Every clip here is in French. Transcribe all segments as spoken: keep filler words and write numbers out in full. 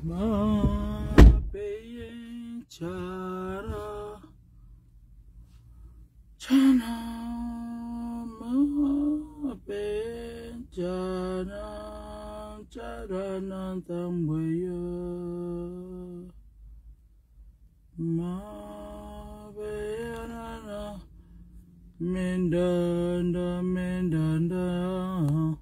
Ma peye chara chana ma peye chara chara nantamweya ma peye nana mendanda mendanda.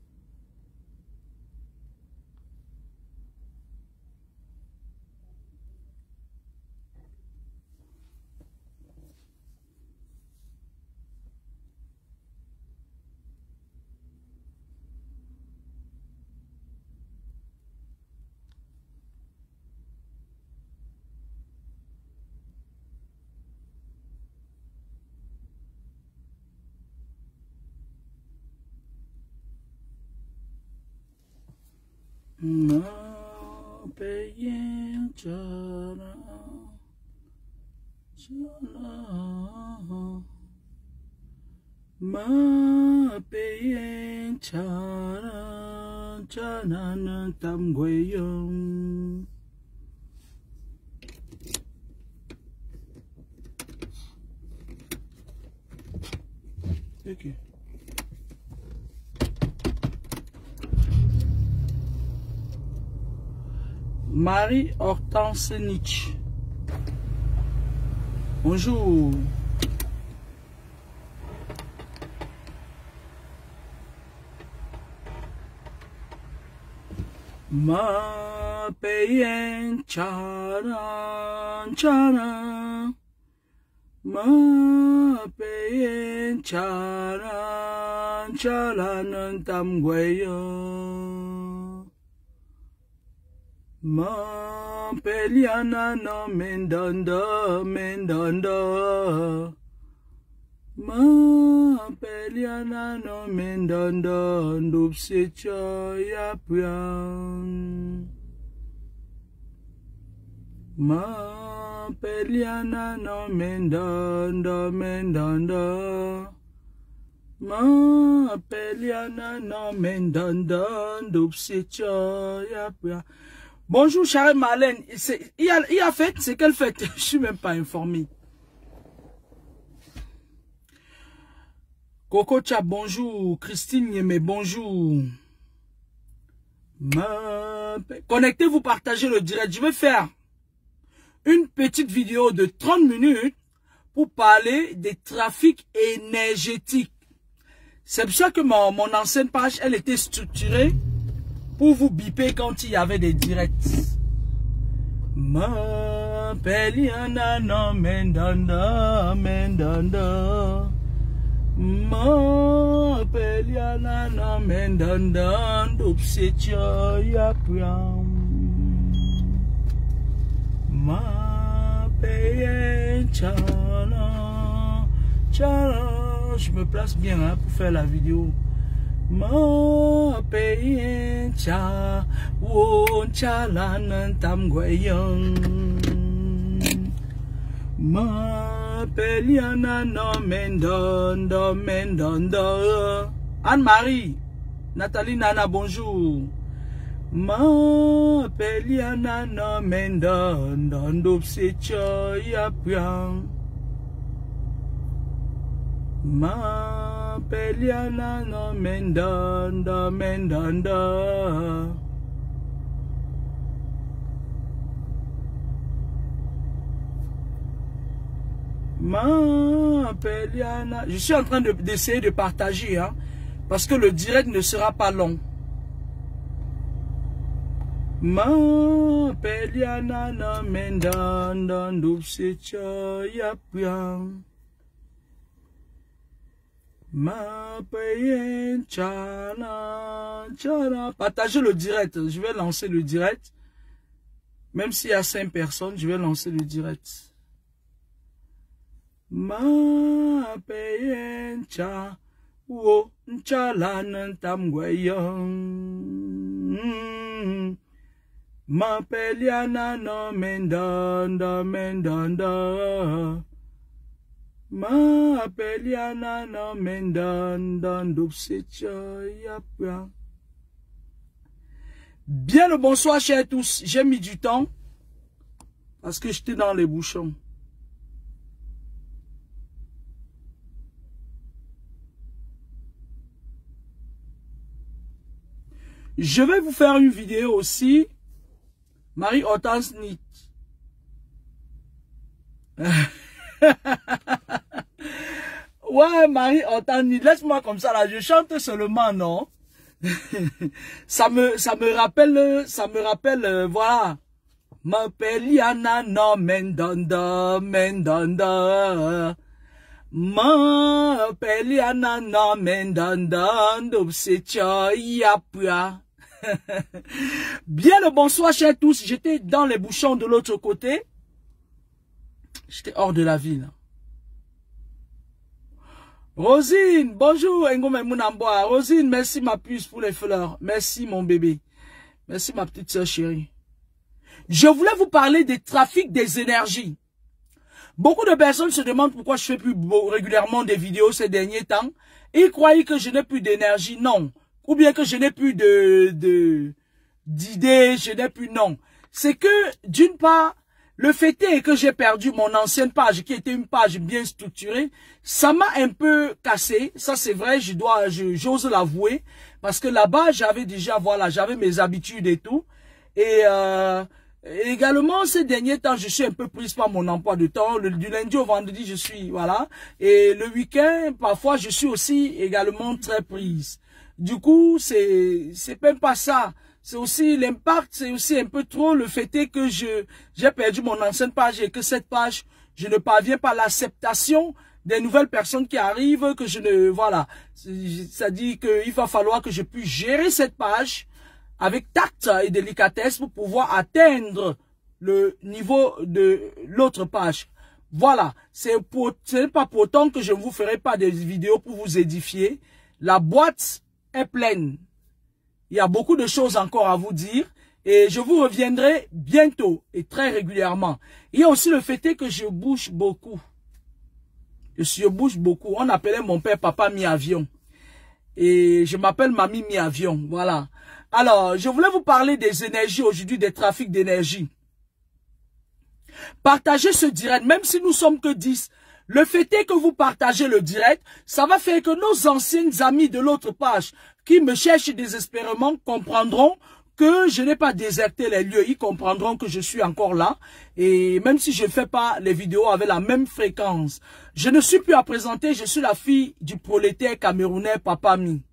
Ma peye chara chara ma peye chara chara nantamweya. Okay. Marie-Hortense Nietzsche. Bonjour. Ma peye chara chara ma peye chara chara nantamweya. Ma peliana no mendanda mendanda ma peliana no mendanda ndupsecha yapyan ma peliana no mendanda mendanda ma peliana no mendanda ndupsecha yapyan. Bonjour, chère Marlène. Il y a, il y a fête, c'est quelle fête? Je suis même pas informé. Coco Tcha, bonjour. Christine Yeme, bonjour. Connectez-vous, partagez le direct. Je vais faire une petite vidéo de trente minutes pour parler des trafics énergétiques. C'est pour ça que mon, mon ancienne page, elle était structurée pour vous biper quand il y avait des directs. Ma peliana no mendanda mendanda ma peliana no mendanda ndupsecha yapram ma peye chana chana. Je me place bien hein, pour faire la vidéo. Ma peye cha wo cha la nantamweya ma peliana no mendanda mendanda. Anne-Marie, Nathalie Nana, bonjour. Ma peliana no mendanda ndupsecha yapyan ma peliana no mendanda mendanda. Ma peliana. Je suis en train de d'essayer de partager hein, parce que le direct ne sera pas long. Ma peliana no mendanda ndupsecha yapyan ma peye chana chana. Partagez le direct. Je vais lancer le direct. Même s'il y a cinq personnes, je vais lancer le direct. Ma peye cha wo chala nantamweya ma peliana no mendanda mendanda ma peliana no mendanda ndupsecha yapya. Bien le bonsoir, chers tous. J'ai mis du temps parce que j'étais dans les bouchons. Je vais vous faire une vidéo aussi. Marie-Hortense Nit. Ouais, Marie-Hortense Nit. Laisse-moi comme ça là. Je chante seulement, non? ça me, ça me rappelle, ça me rappelle, euh, voilà. M'appelle Yana, non, Mendanda, Mendanda. M'appelle Yana, non, Mendanda, Ndobsecha, Yapua. Bien le bonsoir, chers tous. J'étais dans les bouchons de l'autre côté. J'étais hors de la ville. Rosine, bonjour, Ngome Mounamboa. Rosine, merci ma puce pour les fleurs. Merci mon bébé. Merci ma petite soeur chérie. Je voulais vous parler des trafics des énergies. Beaucoup de personnes se demandent pourquoi je fais plus régulièrement des vidéos ces derniers temps. Ils croyaient que je n'ai plus d'énergie. Non. Ou bien que je n'ai plus de, de, d'idées. Je n'ai plus, non. C'est que, d'une part, le fait est que j'ai perdu mon ancienne page, qui était une page bien structurée. Ça m'a un peu cassé. Ça, c'est vrai, je dois, je, j'ose l'avouer. Parce que là-bas, j'avais déjà, voilà, j'avais mes habitudes et tout. Et, euh, également, ces derniers temps, je suis un peu prise par mon emploi de temps. Le, du lundi au vendredi, je suis, voilà. Et le week-end, parfois, je suis aussi également très prise. Du coup, c'est, c'est même pas ça. C'est aussi l'impact, c'est aussi un peu trop le fait est que je, j'ai perdu mon ancienne page et que cette page, je ne parviens pas à l'acceptation des nouvelles personnes qui arrivent, que je ne, voilà. Ça dit qu'il va falloir que je puisse gérer cette page avec tact et délicatesse pour pouvoir atteindre le niveau de l'autre page. Voilà. C'est pour, c'est pas pour autant que je ne vous ferai pas des vidéos pour vous édifier. La boîte est pleine. Il y a beaucoup de choses encore à vous dire et je vous reviendrai bientôt et très régulièrement. Il y a aussi le fait que je bouge beaucoup. Je bouge beaucoup. On appelait mon père papa mi-avion. Et je m'appelle mamie mi-avion. Voilà. Alors, je voulais vous parler des énergies aujourd'hui, des trafics d'énergie. Partagez ce direct, même si nous sommes que dix. Le fait est que vous partagez le direct, ça va faire que nos anciens amis de l'autre page qui me cherchent désespérément comprendront que je n'ai pas déserté les lieux. Ils comprendront que je suis encore là. Et même si je ne fais pas les vidéos avec la même fréquence, je ne suis plus à présenter. Je suis la fille du prolétaire camerounais Papa Mi.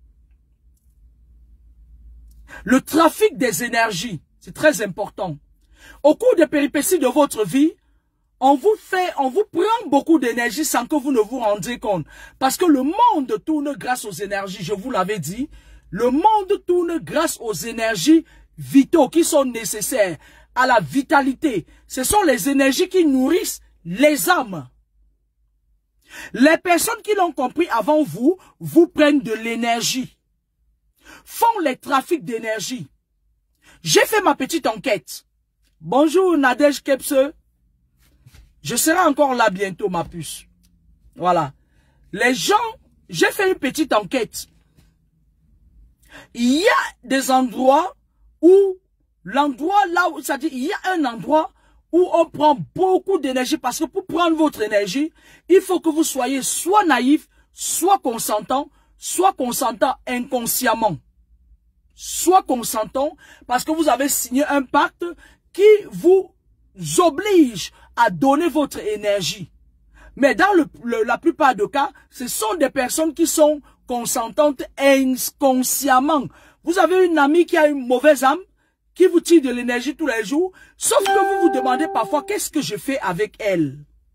Le trafic des énergies, c'est très important. Au cours des péripéties de votre vie, on vous fait, on vous prend beaucoup d'énergie sans que vous ne vous rendiez compte. Parce que le monde tourne grâce aux énergies, je vous l'avais dit. Le monde tourne grâce aux énergies vitaux qui sont nécessaires à la vitalité. Ce sont les énergies qui nourrissent les âmes. Les personnes qui l'ont compris avant vous, vous prennent de l'énergie. Font les trafics d'énergie. J'ai fait ma petite enquête. Bonjour Nadège Kepse. Je serai encore là bientôt, ma puce. Voilà. Les gens, j'ai fait une petite enquête. Il y a des endroits où, l'endroit là où, c'est-à-dire, il y a un endroit où on prend beaucoup d'énergie parce que pour prendre votre énergie, il faut que vous soyez soit naïf, soit consentant, soit consentant inconsciemment. Soit consentant parce que vous avez signé un pacte qui vous oblige à donner votre énergie. Mais dans le, le, la plupart des cas, ce sont des personnes qui sont consentantes inconsciemment. Vous avez une amie qui a une mauvaise âme, qui vous tire de l'énergie tous les jours, sauf que vous vous demandez parfois qu'est-ce que je fais avec elle.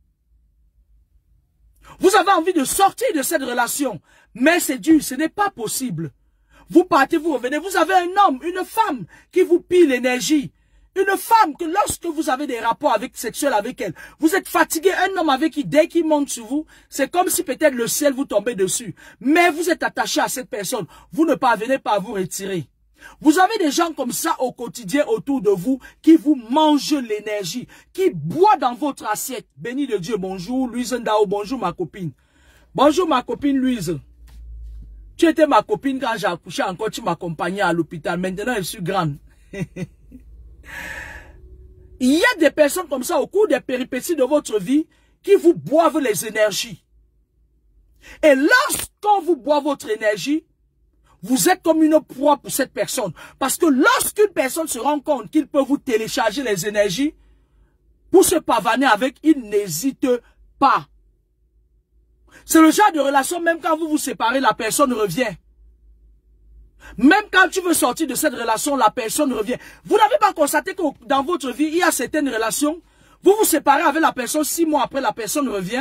Vous avez envie de sortir de cette relation, mais c'est dur, ce n'est pas possible. Vous partez, vous revenez, vous avez un homme, une femme qui vous pille l'énergie. Une femme que lorsque vous avez des rapports avec, sexuels avec elle, vous êtes fatigué. Un homme avec qui, dès qu'il monte sur vous, c'est comme si peut-être le ciel vous tombait dessus. Mais vous êtes attaché à cette personne. Vous ne parvenez pas à vous retirer. Vous avez des gens comme ça au quotidien autour de vous qui vous mangent l'énergie, qui boivent dans votre assiette. Béni de Dieu, bonjour. Louise Ndao, bonjour ma copine. Bonjour ma copine Louise. Tu étais ma copine quand j'ai accouché, encore tu m'accompagnais à l'hôpital. Maintenant, je suis grande. Il y a des personnes comme ça au cours des péripéties de votre vie qui vous boivent les énergies. Et lorsqu'on vous boit votre énergie, vous êtes comme une proie pour cette personne. Parce que lorsqu'une personne se rend compte qu'il peut vous télécharger les énergies, pour se pavaner avec, il n'hésite pas. C'est le genre de relation, même quand vous vous séparez, la personne revient. Même quand tu veux sortir de cette relation, la personne revient. Vous n'avez pas constaté que dans votre vie, il y a certaines relations, vous vous séparez avec la personne, six mois après, la personne revient.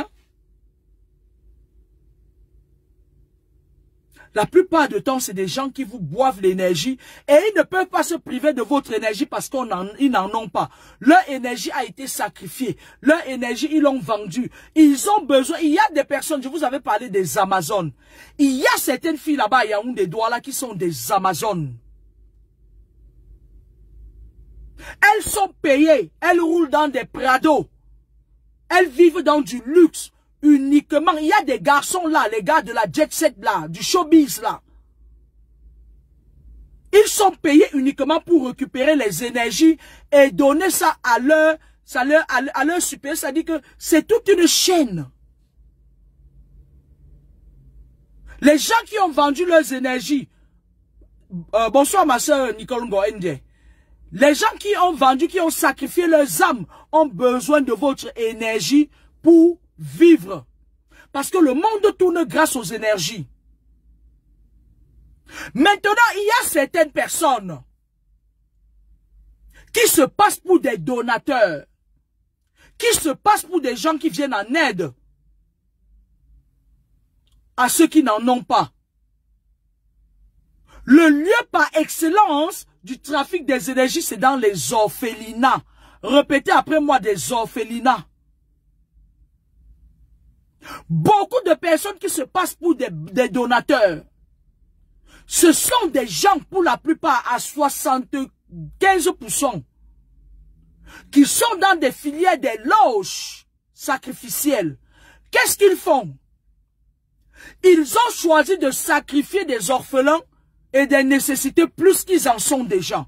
La plupart du temps, c'est des gens qui vous boivent l'énergie et ils ne peuvent pas se priver de votre énergie parce qu'ils n'en ont pas. Leur énergie a été sacrifiée. Leur énergie, ils l'ont vendue. Ils ont besoin. Il y a des personnes, je vous avais parlé des Amazones. Il y a certaines filles là-bas, il y a une des doigts là qui sont des Amazones. Elles sont payées. Elles roulent dans des Prados. Elles vivent dans du luxe. Uniquement, il y a des garçons là, les gars de la jet set là, du showbiz là. Ils sont payés uniquement pour récupérer les énergies et donner ça à leur, ça leur, à leur supérieur. Ça dit que c'est toute une chaîne. Les gens qui ont vendu leurs énergies, euh, bonsoir ma soeur Nicole Ngoende. Les gens qui ont vendu, qui ont sacrifié leurs âmes, ont besoin de votre énergie pour vivre. Parce que le monde tourne grâce aux énergies. Maintenant, il y a certaines personnes qui se passent pour des donateurs, qui se passent pour des gens qui viennent en aide à ceux qui n'en ont pas. Le lieu par excellence du trafic des énergies, c'est dans les orphelinats. Répétez après moi, des orphelinats. Beaucoup de personnes qui se passent pour des, des donateurs, ce sont des gens pour la plupart à soixante-quinze pour cent qui sont dans des filières des loges sacrificielles. Qu'est-ce qu'ils font? Ils ont choisi de sacrifier des orphelins et des nécessités plus qu'ils en sont déjà.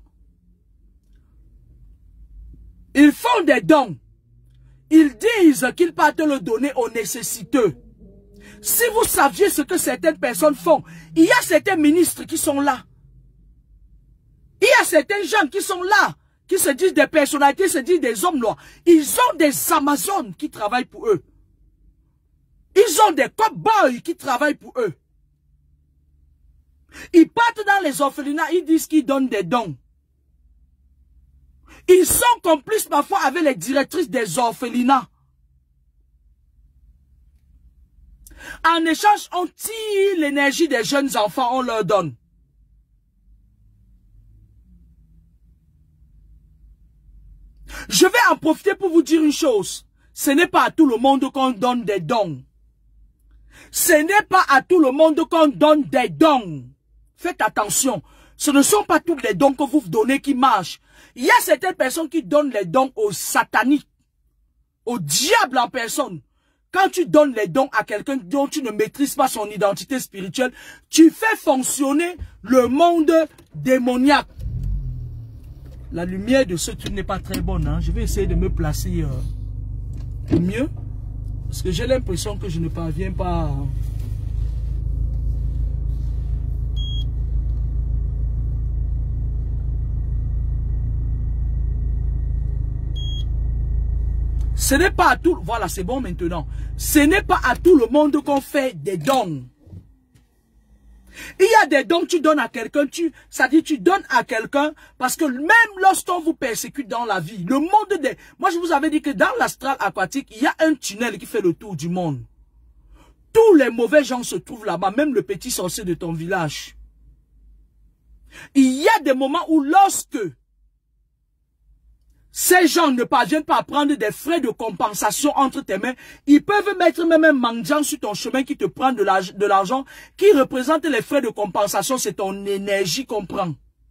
Ils font des dons. Ils disent qu'ils partent le donner aux nécessiteux. Si vous saviez ce que certaines personnes font, il y a certains ministres qui sont là. Il y a certains gens qui sont là, qui se disent des personnalités, se disent des hommes noirs. Ils ont des Amazones qui travaillent pour eux. Ils ont des cow-boys qui travaillent pour eux. Ils partent dans les orphelinats, ils disent qu'ils donnent des dons. Ils sont complices parfois avec les directrices des orphelinats. En échange, on tire l'énergie des jeunes enfants, on leur donne. Je vais en profiter pour vous dire une chose. Ce n'est pas à tout le monde qu'on donne des dons. Ce n'est pas à tout le monde qu'on donne des dons. Faites attention. Ce ne sont pas tous les dons que vous donnez qui marchent. Il y a certaines personnes qui donnent les dons aux sataniques, au diable en personne. Quand tu donnes les dons à quelqu'un dont tu ne maîtrises pas son identité spirituelle, tu fais fonctionner le monde démoniaque. La lumière de ce truc n'est pas très bonne. Hein? Je vais essayer de me placer euh, mieux. Parce que j'ai l'impression que je ne parviens pas... À... Ce n'est pas à tout... Voilà, c'est bon maintenant. Ce n'est pas à tout le monde qu'on fait des dons. Il y a des dons que tu donnes à quelqu'un, tu, ça dit tu donnes à quelqu'un parce que même lorsqu'on vous persécute dans la vie, le monde des... Moi, je vous avais dit que dans l'astral aquatique, il y a un tunnel qui fait le tour du monde. Tous les mauvais gens se trouvent là-bas, même le petit sorcier de ton village. Il y a des moments où lorsque ces gens ne parviennent pas à prendre des frais de compensation entre tes mains, ils peuvent mettre même un mendiant sur ton chemin qui te prend de l'argent, qui représente les frais de compensation, c'est ton énergie qu'on prend.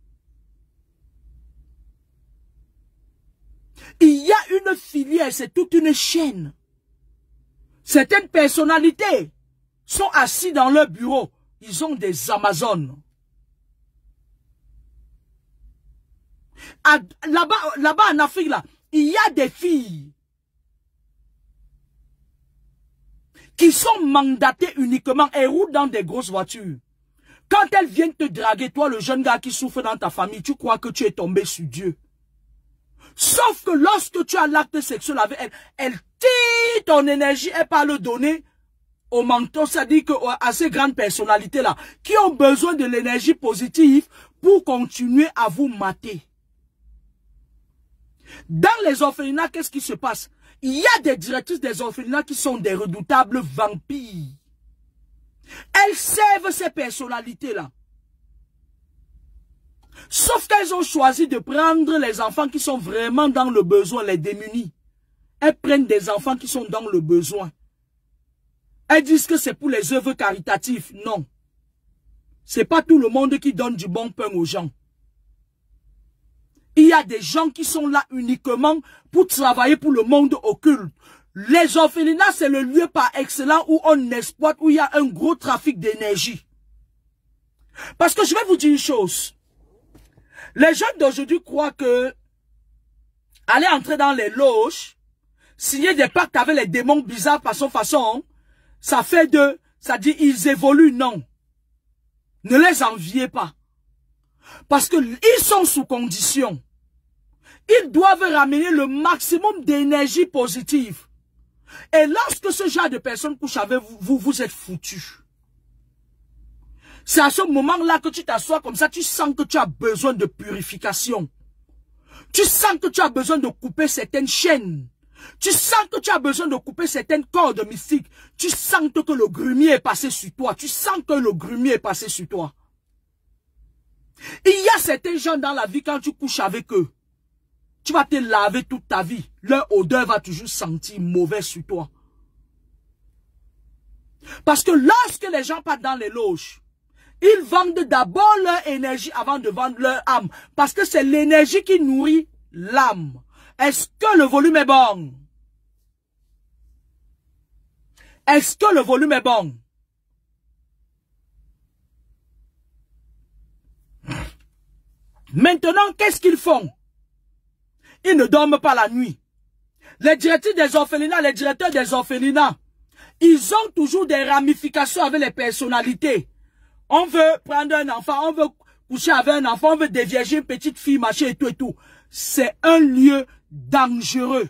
Il y a une filière, c'est toute une chaîne. Certaines personnalités sont assis dans leur bureau, ils ont des Amazones. Là-bas, là-bas en Afrique, là, il y a des filles qui sont mandatées uniquement et roulent dans des grosses voitures. Quand elles viennent te draguer, toi, le jeune gars qui souffre dans ta famille, tu crois que tu es tombé sur Dieu. Sauf que lorsque tu as l'acte sexuel avec elle, elle tire ton énergie et pas le donner au menton, c'est-à-dire à ces grandes personnalités-là, qui ont besoin de l'énergie positive pour continuer à vous mater. Dans les orphelinats, qu'est-ce qui se passe? Il y a des directrices des orphelinats qui sont des redoutables vampires. Elles servent ces personnalités-là. Sauf qu'elles ont choisi de prendre les enfants qui sont vraiment dans le besoin, les démunis. Elles prennent des enfants qui sont dans le besoin. Elles disent que c'est pour les œuvres caritatives. Non. C'est pas tout le monde qui donne du bon pain aux gens. Il y a des gens qui sont là uniquement pour travailler pour le monde occulte. Les orphelinats, c'est le lieu par excellence où on exploite, où il y a un gros trafic d'énergie. Parce que je vais vous dire une chose. Les jeunes d'aujourd'hui croient que aller entrer dans les loges, signer des pactes avec les démons bizarres façon façon, ça fait de, ça dit ils évoluent, non. Ne les enviez pas. Parce que ils sont sous condition. Ils doivent ramener le maximum d'énergie positive. Et lorsque ce genre de personnes couchent avec vous, vous, vous êtes foutus. C'est à ce moment-là que tu t'assois comme ça, tu sens que tu as besoin de purification. Tu sens que tu as besoin de couper certaines chaînes. Tu sens que tu as besoin de couper certaines cordes mystiques. Tu sens que le grumier est passé sur toi. Tu sens que le grumier est passé sur toi. Il y a certains gens dans la vie, quand tu couches avec eux, tu vas te laver toute ta vie. Leur odeur va toujours sentir mauvais sur toi. Parce que lorsque les gens partent dans les loges, ils vendent d'abord leur énergie avant de vendre leur âme. Parce que c'est l'énergie qui nourrit l'âme. Est-ce que le volume est bon? Est-ce que le volume est bon? Maintenant, qu'est-ce qu'ils font? Ils ne dorment pas la nuit. Les directeurs des orphelinats, les directeurs des orphelinats, ils ont toujours des ramifications avec les personnalités. On veut prendre un enfant, on veut coucher avec un enfant, on veut dévierger une petite fille, machin et tout et tout. C'est un lieu dangereux.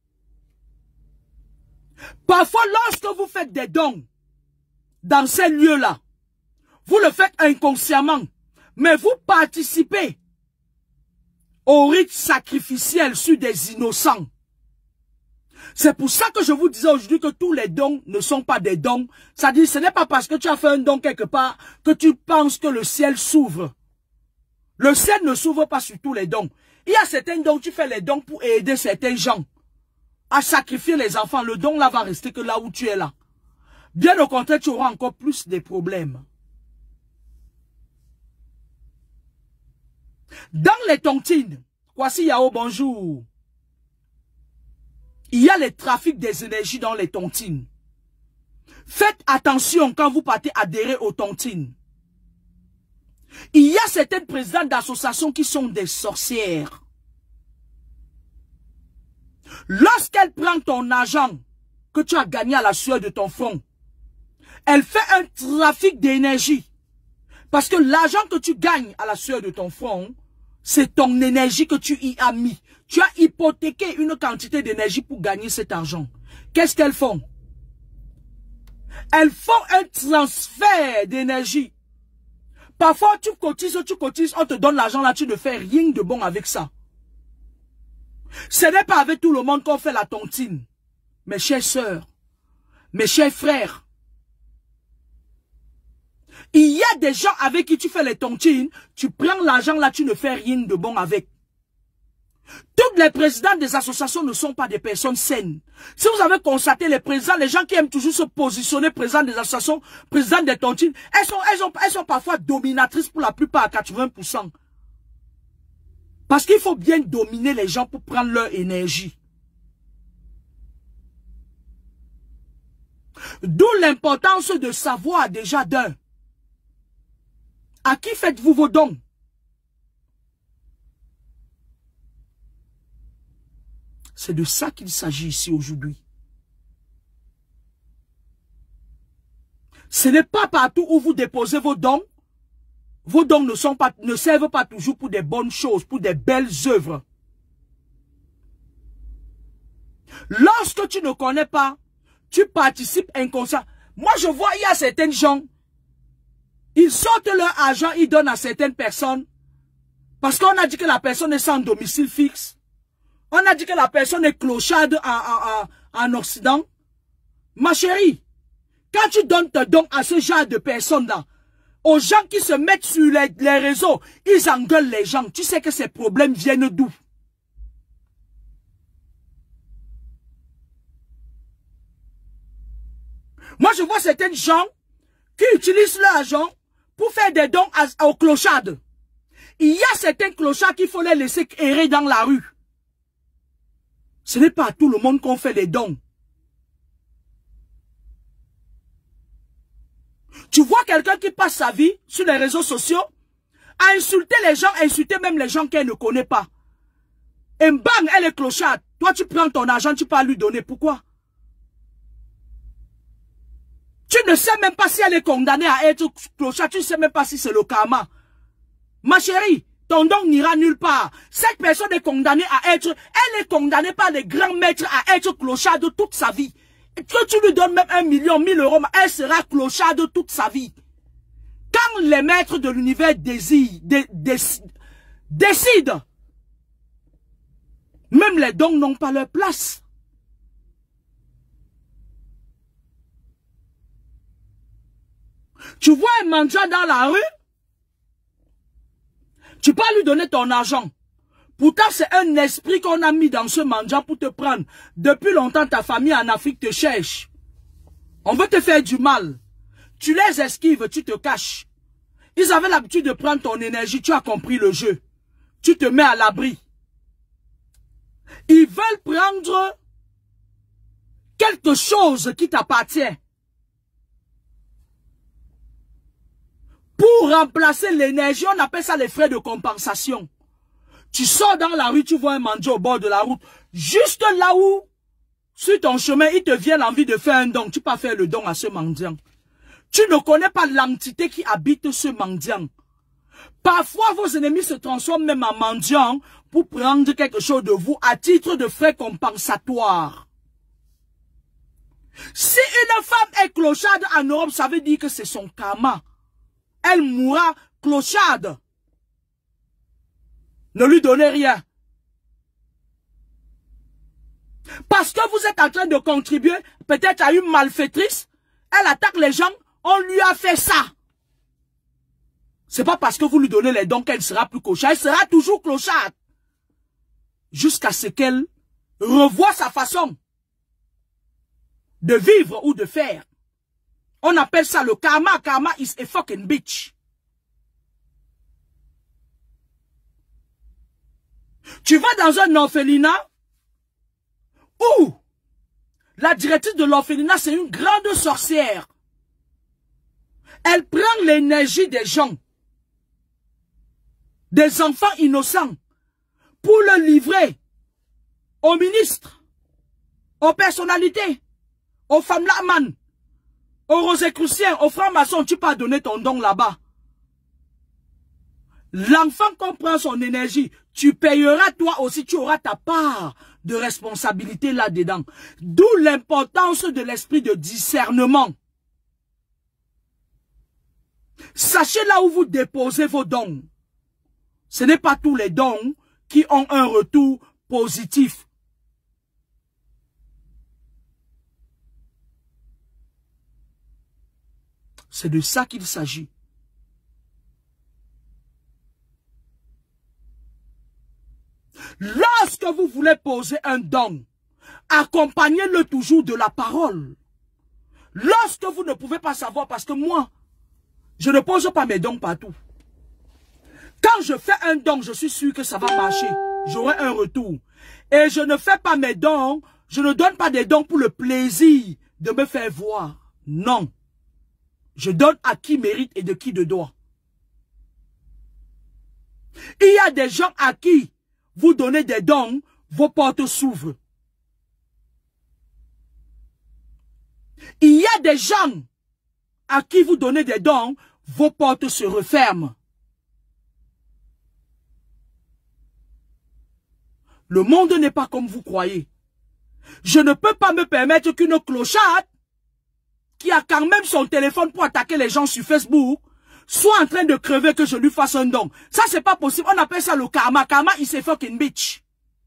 Parfois, lorsque vous faites des dons dans ces lieux-là, vous le faites inconsciemment, mais vous participez au rite sacrificiel sur des innocents. C'est pour ça que je vous disais aujourd'hui que tous les dons ne sont pas des dons. C'est-à-dire, ce n'est pas parce que tu as fait un don quelque part que tu penses que le ciel s'ouvre. Le ciel ne s'ouvre pas sur tous les dons. Il y a certains dons, tu fais les dons pour aider certains gens à sacrifier les enfants. Le don là va rester que là où tu es là. Bien au contraire, tu auras encore plus de problèmes. Dans les tontines, voici Yao, bonjour. Il y a les trafics des énergies dans les tontines. Faites attention quand vous partez adhérer aux tontines. Il y a certaines présidentes d'associations qui sont des sorcières. Lorsqu'elle prend ton argent que tu as gagné à la sueur de ton front, elle fait un trafic d'énergie. Parce que l'argent que tu gagnes à la sueur de ton front, c'est ton énergie que tu y as mis. Tu as hypothéqué une quantité d'énergie pour gagner cet argent. Qu'est-ce qu'elles font? Elles font un transfert d'énergie. Parfois, tu cotises, tu cotises, on te donne l'argent là, tu ne fais rien de bon avec ça. Ce n'est pas avec tout le monde qu'on fait la tontine. Mes chères sœurs, mes chers frères, il y a des gens avec qui tu fais les tontines, tu prends l'argent là, tu ne fais rien de bon avec. Toutes les présidents des associations ne sont pas des personnes saines. Si vous avez constaté les présidents, les gens qui aiment toujours se positionner présidents des associations, présidents des tontines, elles sont, elles, sont, elles sont parfois dominatrices pour la plupart à quatre-vingts pour cent. Parce qu'il faut bien dominer les gens pour prendre leur énergie. D'où l'importance de savoir déjà d'un. À qui faites-vous vos dons? C'est de ça qu'il s'agit ici aujourd'hui. Ce n'est pas partout où vous déposez vos dons. Vos dons ne, sont pas, ne servent pas toujours pour des bonnes choses, pour des belles œuvres. Lorsque tu ne connais pas, tu participes inconsciemment. Moi, je vois, il y a certaines gens, ils sortent leur argent, ils donnent à certaines personnes. Parce qu'on a dit que la personne est sans domicile fixe. On a dit que la personne est clocharde en, en, en, en Occident. Ma chérie, quand tu donnes tes dons à ce genre de personnes-là, aux gens qui se mettent sur les, les réseaux, ils engueulent les gens. Tu sais que ces problèmes viennent d'où? Moi, je vois certaines gens qui utilisent leur argent pour faire des dons à, aux clochards. Il y a certains clochards qu'il faut les laisser errer dans la rue. Ce n'est pas à tout le monde qu'on fait des dons. Tu vois quelqu'un qui passe sa vie sur les réseaux sociaux à insulter les gens, à insulter même les gens qu'elle ne connaît pas. Et bang, elle est clocharde. Toi, tu prends ton argent, tu peux lui donner. Pourquoi? Tu ne sais même pas si elle est condamnée à être clocharde. Tu ne sais même pas si c'est le karma. Ma chérie, ton don n'ira nulle part. Cette personne est condamnée à être... Elle est condamnée par les grands maîtres à être clocharde toute sa vie. Et que tu lui donnes même un million, mille euros, elle sera clocharde toute sa vie. Quand les maîtres de l'univers désirent, dé, dé, décident, même les dons n'ont pas leur place. Tu vois un mendiant dans la rue, tu peux lui donner ton argent. Pourtant, c'est un esprit qu'on a mis dans ce mendiant pour te prendre. Depuis longtemps, ta famille en Afrique te cherche. On veut te faire du mal. Tu les esquives, tu te caches. Ils avaient l'habitude de prendre ton énergie, tu as compris le jeu. Tu te mets à l'abri. Ils veulent prendre quelque chose qui t'appartient. Pour remplacer l'énergie, on appelle ça les frais de compensation. Tu sors dans la rue, tu vois un mendiant au bord de la route. Juste là où, sur ton chemin, il te vient l'envie de faire un don. Tu peux faire le don à ce mendiant. Tu ne connais pas l'entité qui habite ce mendiant. Parfois, vos ennemis se transforment même en mendiants pour prendre quelque chose de vous à titre de frais compensatoires. Si une femme est clocharde en Europe, ça veut dire que c'est son karma. Elle mourra clocharde. Ne lui donnez rien. Parce que vous êtes en train de contribuer peut-être à une malfaitrice. Elle attaque les gens. On lui a fait ça. C'est pas parce que vous lui donnez les dons qu'elle sera plus clocharde. Elle sera toujours clocharde. Jusqu'à ce qu'elle revoie sa façon de vivre ou de faire. On appelle ça le karma. Karma is a fucking bitch. Tu vas dans un orphelinat où la directrice de l'orphelinat, c'est une grande sorcière. Elle prend l'énergie des gens, des enfants innocents, pour le livrer aux ministres, aux personnalités, aux femmes laman, aux rosicruciens, aux francs-maçons. Tu peux donner ton don là-bas. L'enfant comprend son énergie. Tu payeras toi aussi, tu auras ta part de responsabilité là-dedans. D'où l'importance de l'esprit de discernement. Sachez là où vous déposez vos dons. Ce n'est pas tous les dons qui ont un retour positif. C'est de ça qu'il s'agit. Lorsque vous voulez poser un don, accompagnez-le toujours de la parole. Lorsque vous ne pouvez pas savoir, parce que moi, je ne pose pas mes dons partout. Quand je fais un don, je suis sûr que ça va marcher. J'aurai un retour. Et je ne fais pas mes dons, je ne donne pas des dons pour le plaisir de me faire voir. Non. Je donne à qui mérite et de qui de droit. Il y a des gens à qui vous donnez des dons, vos portes s'ouvrent. Il y a des gens à qui vous donnez des dons, vos portes se referment. Le monde n'est pas comme vous croyez. Je ne peux pas me permettre qu'une clochade qui a quand même son téléphone pour attaquer les gens sur Facebook soit en train de crever que je lui fasse un don. Ça, c'est pas possible. On appelle ça le karma. Karma, il s'est fucking bitch.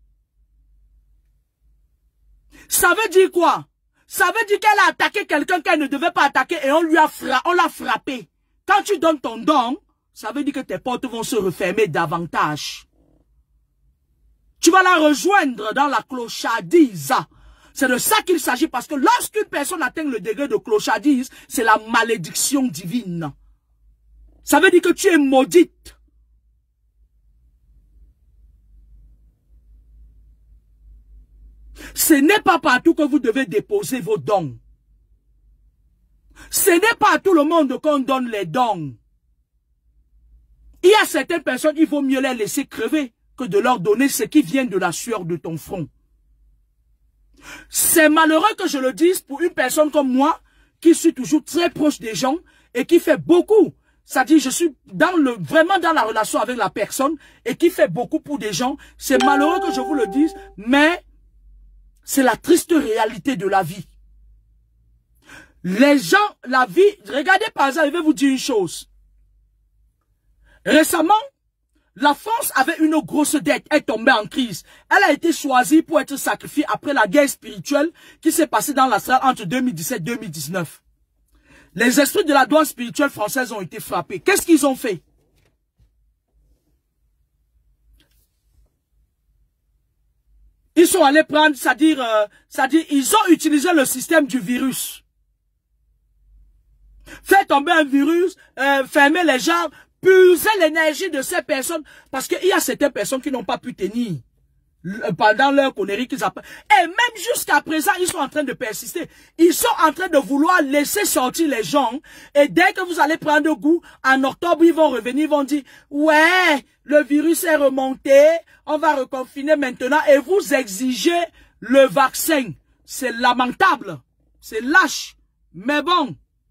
Ça veut dire quoi? Ça veut dire qu'elle a attaqué quelqu'un qu'elle ne devait pas attaquer et on lui a fra on l'a frappé. Quand tu donnes ton don, ça veut dire que tes portes vont se refermer davantage. Tu vas la rejoindre dans la clochardise. C'est de ça qu'il s'agit parce que lorsqu'une personne atteint le degré de clochardise, c'est la malédiction divine. Ça veut dire que tu es maudite. Ce n'est pas partout que vous devez déposer vos dons. Ce n'est pas à tout le monde qu'on donne les dons. Il y a certaines personnes, il vaut mieux les laisser crever que de leur donner ce qui vient de la sueur de ton front. C'est malheureux que je le dise pour une personne comme moi, qui suis toujours très proche des gens et qui fait beaucoup. C'est-à-dire, je suis dans le, vraiment dans la relation avec la personne et qui fait beaucoup pour des gens. C'est malheureux que je vous le dise, mais c'est la triste réalité de la vie. Les gens, la vie, regardez par exemple, je vais vous dire une chose. Récemment, la France avait une grosse dette, elle tombait en crise. Elle a été choisie pour être sacrifiée après la guerre spirituelle qui s'est passée dans la salle entre deux mille dix-sept et deux mille dix-neuf. Les esprits de la douane spirituelle française ont été frappés. Qu'est-ce qu'ils ont fait? Ils sont allés prendre, c'est-à-dire, euh, c'est-à-dire, ils ont utilisé le système du virus. Faire tomber un virus, euh, fermer les gens, puiser l'énergie de ces personnes. Parce qu'il y a certaines personnes qui n'ont pas pu tenir pendant leur connerie qu'ils appellent. Et même jusqu'à présent, ils sont en train de persister. Ils sont en train de vouloir laisser sortir les gens. Et dès que vous allez prendre goût, en octobre, ils vont revenir, ils vont dire, ouais, le virus est remonté, on va reconfiner maintenant. Et vous exigez le vaccin. C'est lamentable. C'est lâche. Mais bon.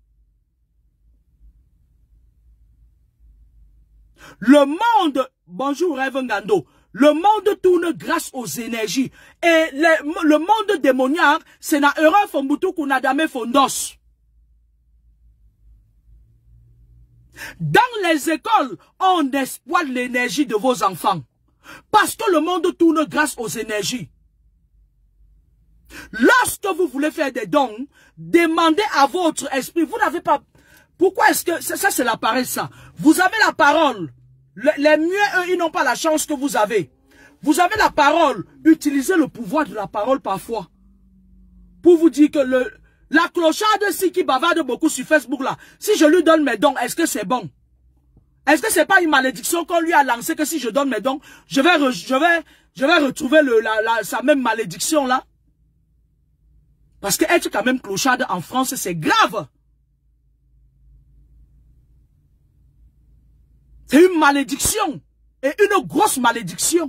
Le monde, bonjour Rêve Ngando, le monde tourne grâce aux énergies. Et les, le monde démoniaque, c'est na erreur Fombutu Kunadame Fondos. Dans les écoles, on exploite l'énergie de vos enfants. Parce que le monde tourne grâce aux énergies. Lorsque vous voulez faire des dons, demandez à votre esprit. Vous n'avez pas... Pourquoi est-ce que... Ça, c'est la parole, ça. Vous avez la parole. Le, les muets, eux, ils n'ont pas la chance que vous avez. Vous avez la parole. Utilisez le pouvoir de la parole parfois. Pour vous dire que le... La clocharde, si qui bavarde beaucoup sur Facebook, là, si je lui donne mes dons, est-ce que c'est bon? Est-ce que c'est pas une malédiction qu'on lui a lancée que si je donne mes dons, je vais, re, je vais, je vais retrouver le, la, la, sa même malédiction là? Parce que être quand même clocharde en France, c'est grave. C'est une malédiction. Et une grosse malédiction.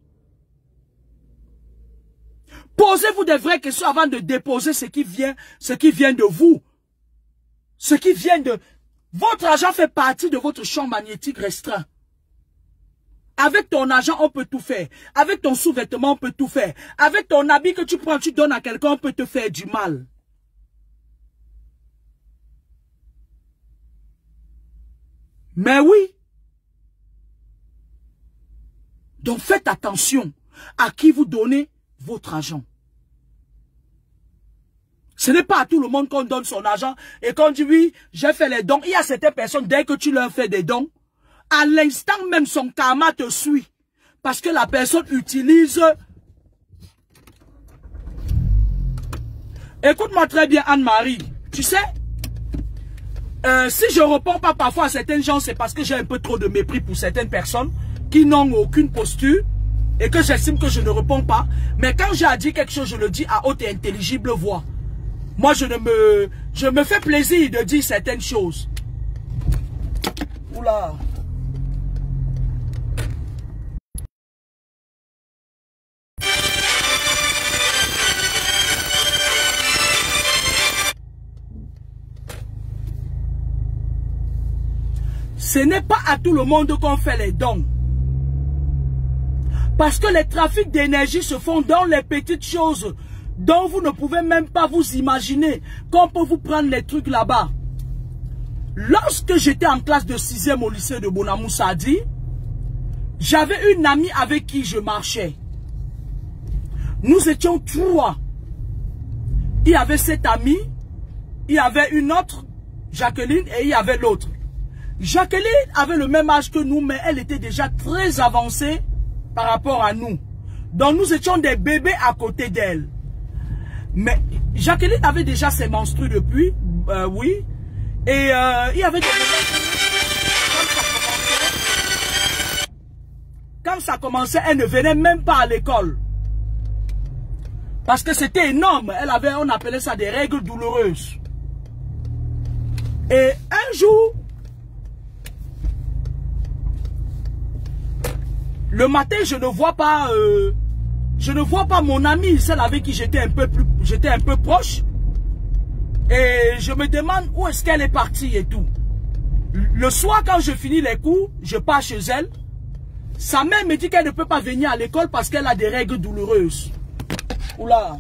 Posez-vous des vraies questions avant de déposer ce qui vient, ce qui vient de vous. Ce qui vient de... Votre argent fait partie de votre champ magnétique restreint. Avec ton argent, on peut tout faire. Avec ton sous-vêtement, on peut tout faire. Avec ton habit que tu prends, tu donnes à quelqu'un, on peut te faire du mal. Mais oui. Donc faites attention à qui vous donnez votre argent. Ce n'est pas à tout le monde qu'on donne son argent et qu'on dit oui, j'ai fait les dons. Il y a certaines personnes, dès que tu leur fais des dons, à l'instant même son karma te suit. Parce que la personne utilise... Écoute-moi très bien Anne-Marie. Tu sais, euh, si je ne réponds pas parfois à certaines gens, c'est parce que j'ai un peu trop de mépris pour certaines personnes qui n'ont aucune posture et que j'estime que je ne réponds pas. Mais quand j'ai à dire quelque chose, je le dis à haute et intelligible voix. Moi, je ne me... Je me fais plaisir de dire certaines choses. Oula. Ce n'est pas à tout le monde qu'on fait les dons. Parce que les trafics d'énergie se font dans les petites choses dont vous ne pouvez même pas vous imaginer qu'on peut vous prendre les trucs là-bas. Lorsque j'étais en classe de sixième au lycée de Bonamoussadi, j'avais une amie avec qui je marchais. Nous étions trois. Il y avait cette amie, il y avait une autre, Jacqueline, et il y avait l'autre. Jacqueline avait le même âge que nous, mais elle était déjà très avancée par rapport à nous. Donc nous étions des bébés à côté d'elle. Mais Jacqueline avait déjà ses menstrues depuis, euh, oui. Et euh, il y avait des quand ça commençait, elle ne venait même pas à l'école. Parce que c'était énorme. Elle avait, on appelait ça des règles douloureuses. Et un jour, le matin, je ne vois pas, euh, je ne vois pas mon amie, celle avec qui j'étais un peu plus, j'étais un peu proche. Et je me demande où est-ce qu'elle est partie et tout. Le soir, quand je finis les cours, je pars chez elle. Sa mère me dit qu'elle ne peut pas venir à l'école parce qu'elle a des règles douloureuses. Oula.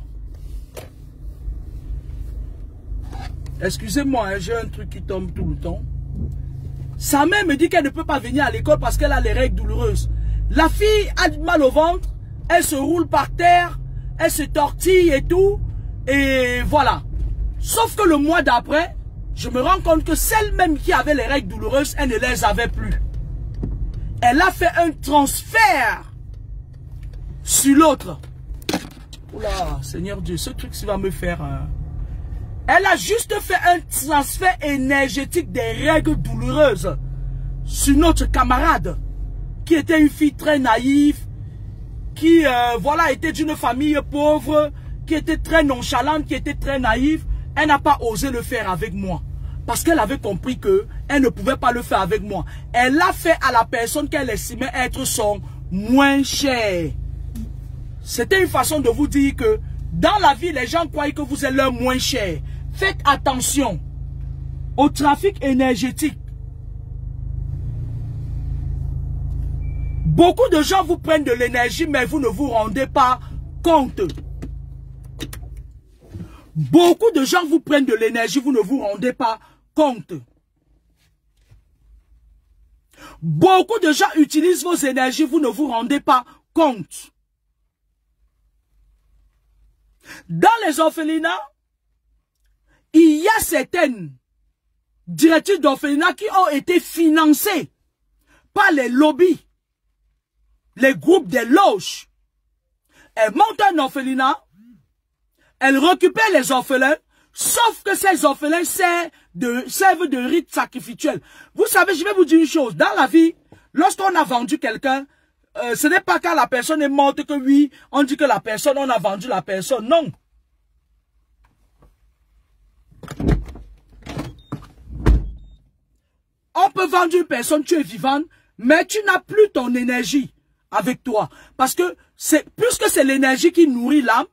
Excusez-moi, hein, j'ai un truc qui tombe tout le temps. Sa mère me dit qu'elle ne peut pas venir à l'école parce qu'elle a les règles douloureuses. La fille a mal au ventre, elle se roule par terre, elle se tortille et tout. Et voilà. Sauf que le mois d'après, je me rends compte que celle même qui avait les règles douloureuses, elle ne les avait plus. Elle a fait un transfert sur l'autre. Oula, Seigneur Dieu, ce truc-ci va me faire... Hein. Elle a juste fait un transfert énergétique des règles douloureuses sur notre camarade, qui était une fille très naïve, qui, euh, voilà, était d'une famille pauvre, qui était très nonchalante, qui était très naïve. Elle n'a pas osé le faire avec moi. Parce qu'elle avait compris qu'elle ne pouvait pas le faire avec moi. Elle l'a fait à la personne qu'elle estimait être son moins cher. C'était une façon de vous dire que dans la vie, les gens croient que vous êtes leur moins cher. Faites attention au trafic énergétique. Beaucoup de gens vous prennent de l'énergie, mais vous ne vous rendez pas compte. Beaucoup de gens vous prennent de l'énergie, vous ne vous rendez pas compte. Beaucoup de gens utilisent vos énergies, vous ne vous rendez pas compte. Dans les orphelinats, il y a certaines directives d'orphelinats qui ont été financées par les lobbies, les groupes des loges. Elles montent un orphelinat, elles récupèrent les orphelins, sauf que ces orphelins servent de, servent de rite sacrificiel. Vous savez, je vais vous dire une chose. Dans la vie, lorsqu'on a vendu quelqu'un, euh, ce n'est pas quand la personne est morte que oui, on dit que la personne, on a vendu la personne. Non. On peut vendre une personne, tu es vivante, mais tu n'as plus ton énergie avec toi. Parce que c'est puisque c'est l'énergie qui nourrit l'âme,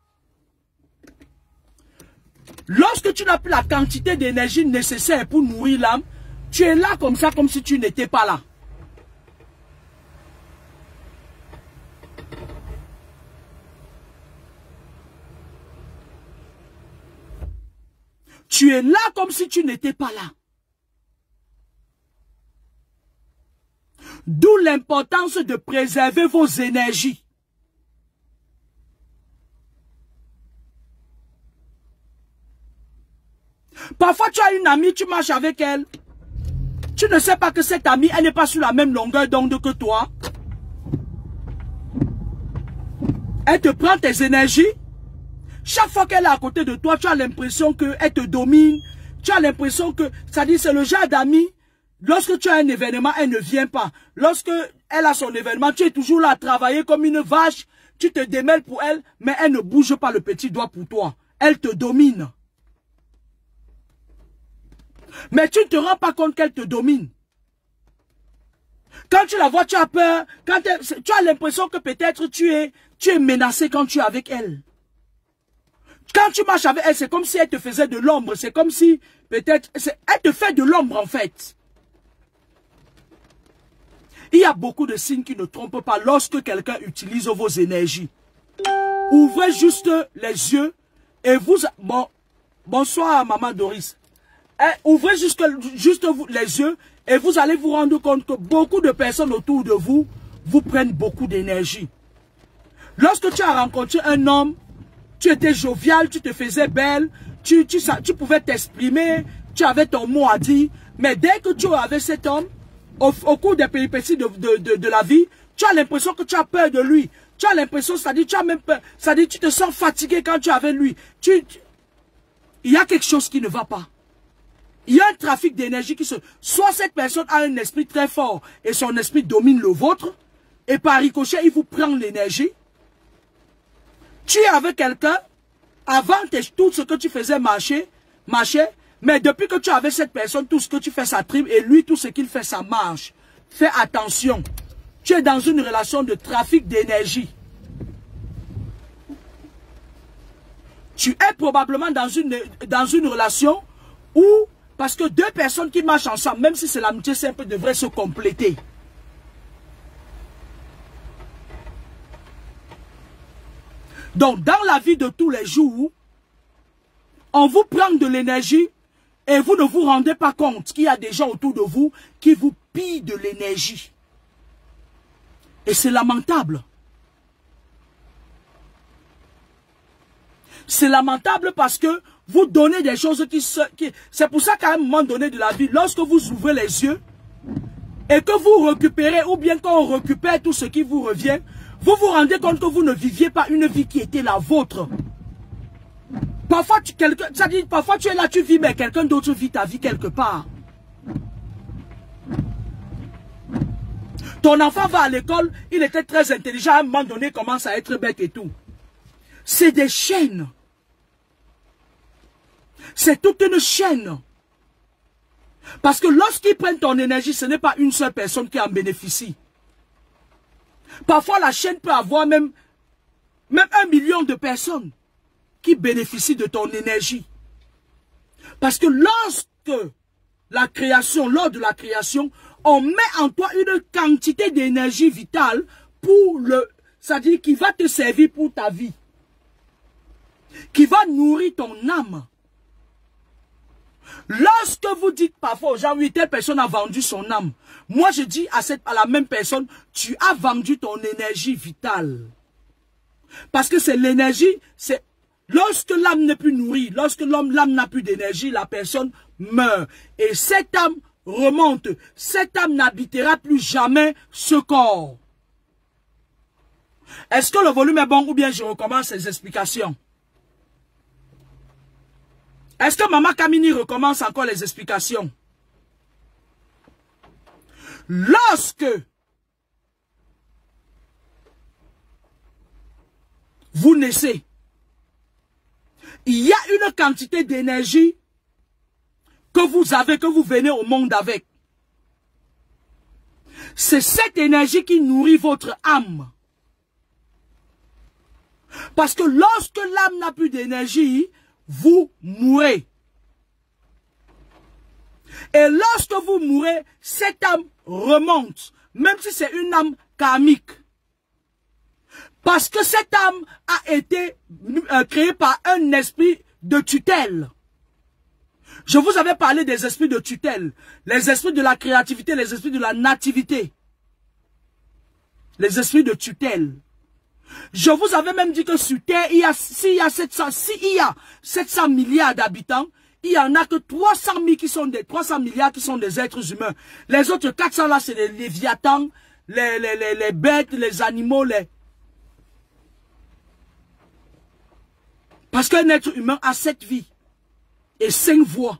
lorsque tu n'as plus la quantité d'énergie nécessaire pour nourrir l'âme, tu es là comme ça, comme si tu n'étais pas là. Tu es là comme si tu n'étais pas là. D'où l'importance de préserver vos énergies. Parfois, tu as une amie, tu marches avec elle. Tu ne sais pas que cette amie, elle n'est pas sur la même longueur d'onde que toi. Elle te prend tes énergies. Chaque fois qu'elle est à côté de toi, tu as l'impression qu'elle te domine. Tu as l'impression que, c'est-à-dire, c'est le genre d'amie. Lorsque tu as un événement, elle ne vient pas. Lorsque elle a son événement, tu es toujours là à travailler comme une vache. Tu te démêles pour elle, mais elle ne bouge pas le petit doigt pour toi. Elle te domine. Mais tu ne te rends pas compte qu'elle te domine. Quand tu la vois, tu as peur. Quand elle, tu as l'impression que peut-être tu es, tu es menacé quand tu es avec elle. Quand tu marches avec elle, c'est comme si elle te faisait de l'ombre. C'est comme si, peut-être, elle te fait de l'ombre en fait. Il y a beaucoup de signes qui ne trompent pas lorsque quelqu'un utilise vos énergies. Ouvrez juste les yeux et vous... Bon, bonsoir, maman Doris. Eh, ouvrez juste, juste les yeux et vous allez vous rendre compte que beaucoup de personnes autour de vous vous prennent beaucoup d'énergie. Lorsque tu as rencontré un homme, tu étais jovial, tu te faisais belle, tu, tu, tu pouvais t'exprimer, tu avais ton mot à dire. Mais dès que tu es avec cet homme, au, au cours des péripéties de, de, de, de la vie, tu as l'impression que tu as peur de lui. Tu as l'impression, c'est-à-dire tu as même peur, c'est-à-dire tu te sens fatigué quand tu es avec lui. Tu, tu, il y a quelque chose qui ne va pas. Il y a un trafic d'énergie qui se... Soit cette personne a un esprit très fort et son esprit domine le vôtre, et par ricochet, il vous prend l'énergie. Tu es avec quelqu'un, avant tout ce que tu faisais marcher, marcher, mais depuis que tu es avec cette personne, tout ce que tu fais, ça trime, et lui, tout ce qu'il fait, ça marche. Fais attention. Tu es dans une relation de trafic d'énergie. Tu es probablement dans une, dans une relation où, parce que deux personnes qui marchent ensemble, même si c'est l'amitié simple, devraient se compléter. Donc, dans la vie de tous les jours, on vous prend de l'énergie et vous ne vous rendez pas compte qu'il y a des gens autour de vous qui vous pillent de l'énergie. Et c'est lamentable. C'est lamentable parce que vous donnez des choses qui... qui c'est pour ça qu'à un moment donné de la vie, lorsque vous ouvrez les yeux et que vous récupérez, ou bien quand on récupère tout ce qui vous revient, vous vous rendez compte que vous ne viviez pas une vie qui était la vôtre. Parfois, tu, quelqu'un, ça dit, parfois tu es là, tu vis, mais quelqu'un d'autre vit ta vie quelque part. Ton enfant va à l'école, il était très intelligent, à un moment donné, il commence à être bête et tout. C'est des chaînes. C'est toute une chaîne. Parce que lorsqu'ils prennent ton énergie, ce n'est pas une seule personne qui en bénéficie. Parfois, la chaîne peut avoir même, même un million de personnes qui bénéficient de ton énergie. Parce que lorsque la création, lors de la création, on met en toi une quantité d'énergie vitale pour le, c'est-à-dire qui va te servir pour ta vie. Qui va nourrir ton âme. Lorsque vous dites parfois aux gens, oui, telle personne a vendu son âme. Moi, je dis à, cette, à la même personne, tu as vendu ton énergie vitale. Parce que c'est l'énergie, c'est lorsque l'âme n'est plus nourrie, lorsque l'âme n'a plus d'énergie, la personne meurt. Et cette âme remonte. Cette âme n'habitera plus jamais ce corps. Est-ce que le volume est bon ou bien je recommence les explications? Est-ce que Maman Kamini recommence encore les explications? Lorsque vous naissez, il y a une quantité d'énergie que vous avez, que vous venez au monde avec. C'est cette énergie qui nourrit votre âme. Parce que lorsque l'âme n'a plus d'énergie, vous mourrez. Et lorsque vous mourrez, cette âme remonte, même si c'est une âme karmique. Parce que cette âme a été euh, créée par un esprit de tutelle. Je vous avais parlé des esprits de tutelle, les esprits de la créativité, les esprits de la nativité, les esprits de tutelle. Je vous avais même dit que sur Terre, il y a, s'il y a sept cents, s'il y a sept cents milliards d'habitants, il y en a que trois cent mille qui sont des, trois cents milliards qui sont des êtres humains. Les autres quatre cents là, c'est les léviathans, les, les, les, les bêtes, les animaux, les... Parce qu'un être humain a sept vies et cinq voix.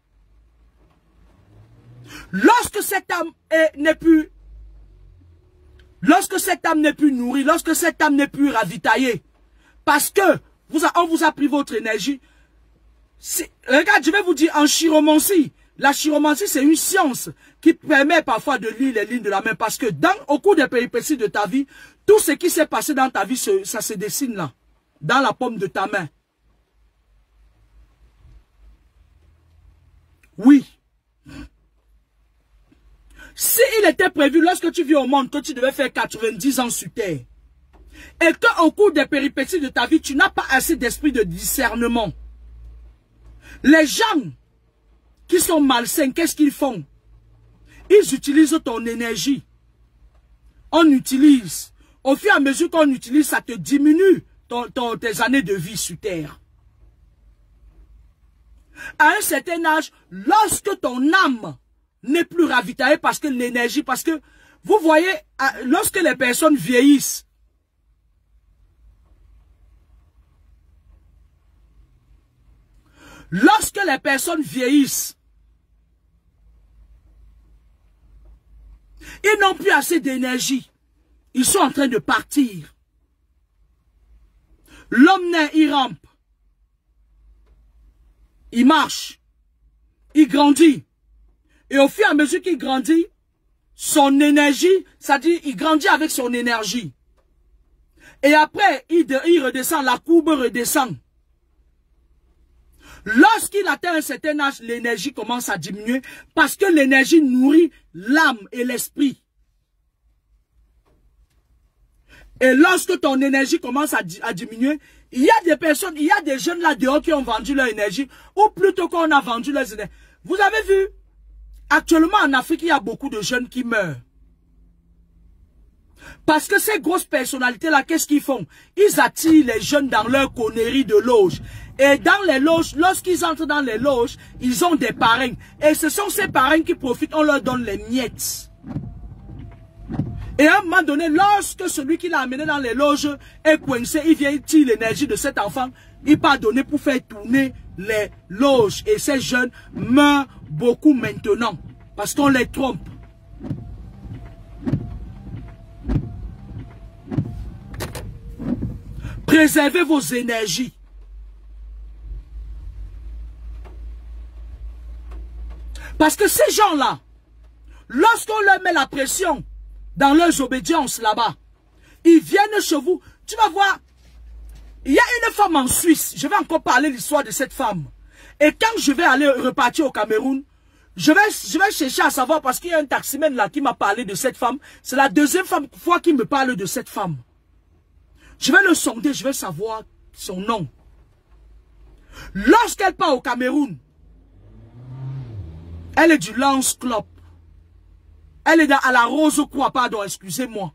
Lorsque cette âme n'est plus, lorsque cette âme n'est plus nourrie, lorsque cette âme n'est plus ravitaillée, parce que vous a, on vous a pris votre énergie. Regarde, je vais vous dire en chiromancie. La chiromancie, c'est une science qui permet parfois de lire les lignes de la main. Parce que dans, au cours des péripéties de ta vie, tout ce qui s'est passé dans ta vie, ça se dessine là, dans la paume de ta main. Oui. S'il était prévu lorsque tu vis au monde que tu devais faire quatre-vingt-dix ans sur terre, et qu'au cours des péripéties de ta vie, tu n'as pas assez d'esprit de discernement, les gens qui sont malsains, qu'est-ce qu'ils font? Ils utilisent ton énergie. On utilise. Au fur et à mesure qu'on utilise, ça te diminue ton, ton, tes années de vie sur terre. À un certain âge, lorsque ton âme n'est plus ravitaillée parce que l'énergie, parce que vous voyez, lorsque les personnes vieillissent, lorsque les personnes vieillissent, ils n'ont plus assez d'énergie. Ils sont en train de partir. L'homme naît, il rampe. Il marche. Il grandit. Et au fur et à mesure qu'il grandit, son énergie, c'est-à-dire il grandit avec son énergie. Et après, il, de, il redescend, la courbe redescend. Lorsqu'il atteint un certain âge, l'énergie commence à diminuer parce que l'énergie nourrit l'âme et l'esprit. Et lorsque ton énergie commence à, à diminuer, il y a des personnes, il y a des jeunes là dehors qui ont vendu leur énergie, ou plutôt qu'on a vendu leurs énergies. Vous avez vu, actuellement en Afrique, il y a beaucoup de jeunes qui meurent. Parce que ces grosses personnalités-là, qu'est-ce qu'ils font? Ils attirent les jeunes dans leur connerie de loge. Et dans les loges, lorsqu'ils entrent dans les loges, ils ont des parrains. Et ce sont ces parrains qui profitent, on leur donne les miettes. Et à un moment donné, lorsque celui qui l'a amené dans les loges est coincé, il vient tirer l'énergie de cet enfant, il part donner pour faire tourner les loges. Et ces jeunes meurent beaucoup maintenant, parce qu'on les trompe. Préservez vos énergies. Parce que ces gens-là, lorsqu'on leur met la pression dans leurs obédiences là-bas, ils viennent chez vous. Tu vas voir, il y a une femme en Suisse. Je vais encore parler de l'histoire de cette femme. Et quand je vais aller repartir au Cameroun, je vais, je vais chercher à savoir, parce qu'il y a un taximène là qui m'a parlé de cette femme. C'est la deuxième fois qu'il me parle de cette femme. Je vais le sonder, je vais savoir son nom. Lorsqu'elle part au Cameroun, elle est du Lance Club. Elle est dans, à la Rose-Croix, pardon, excusez-moi.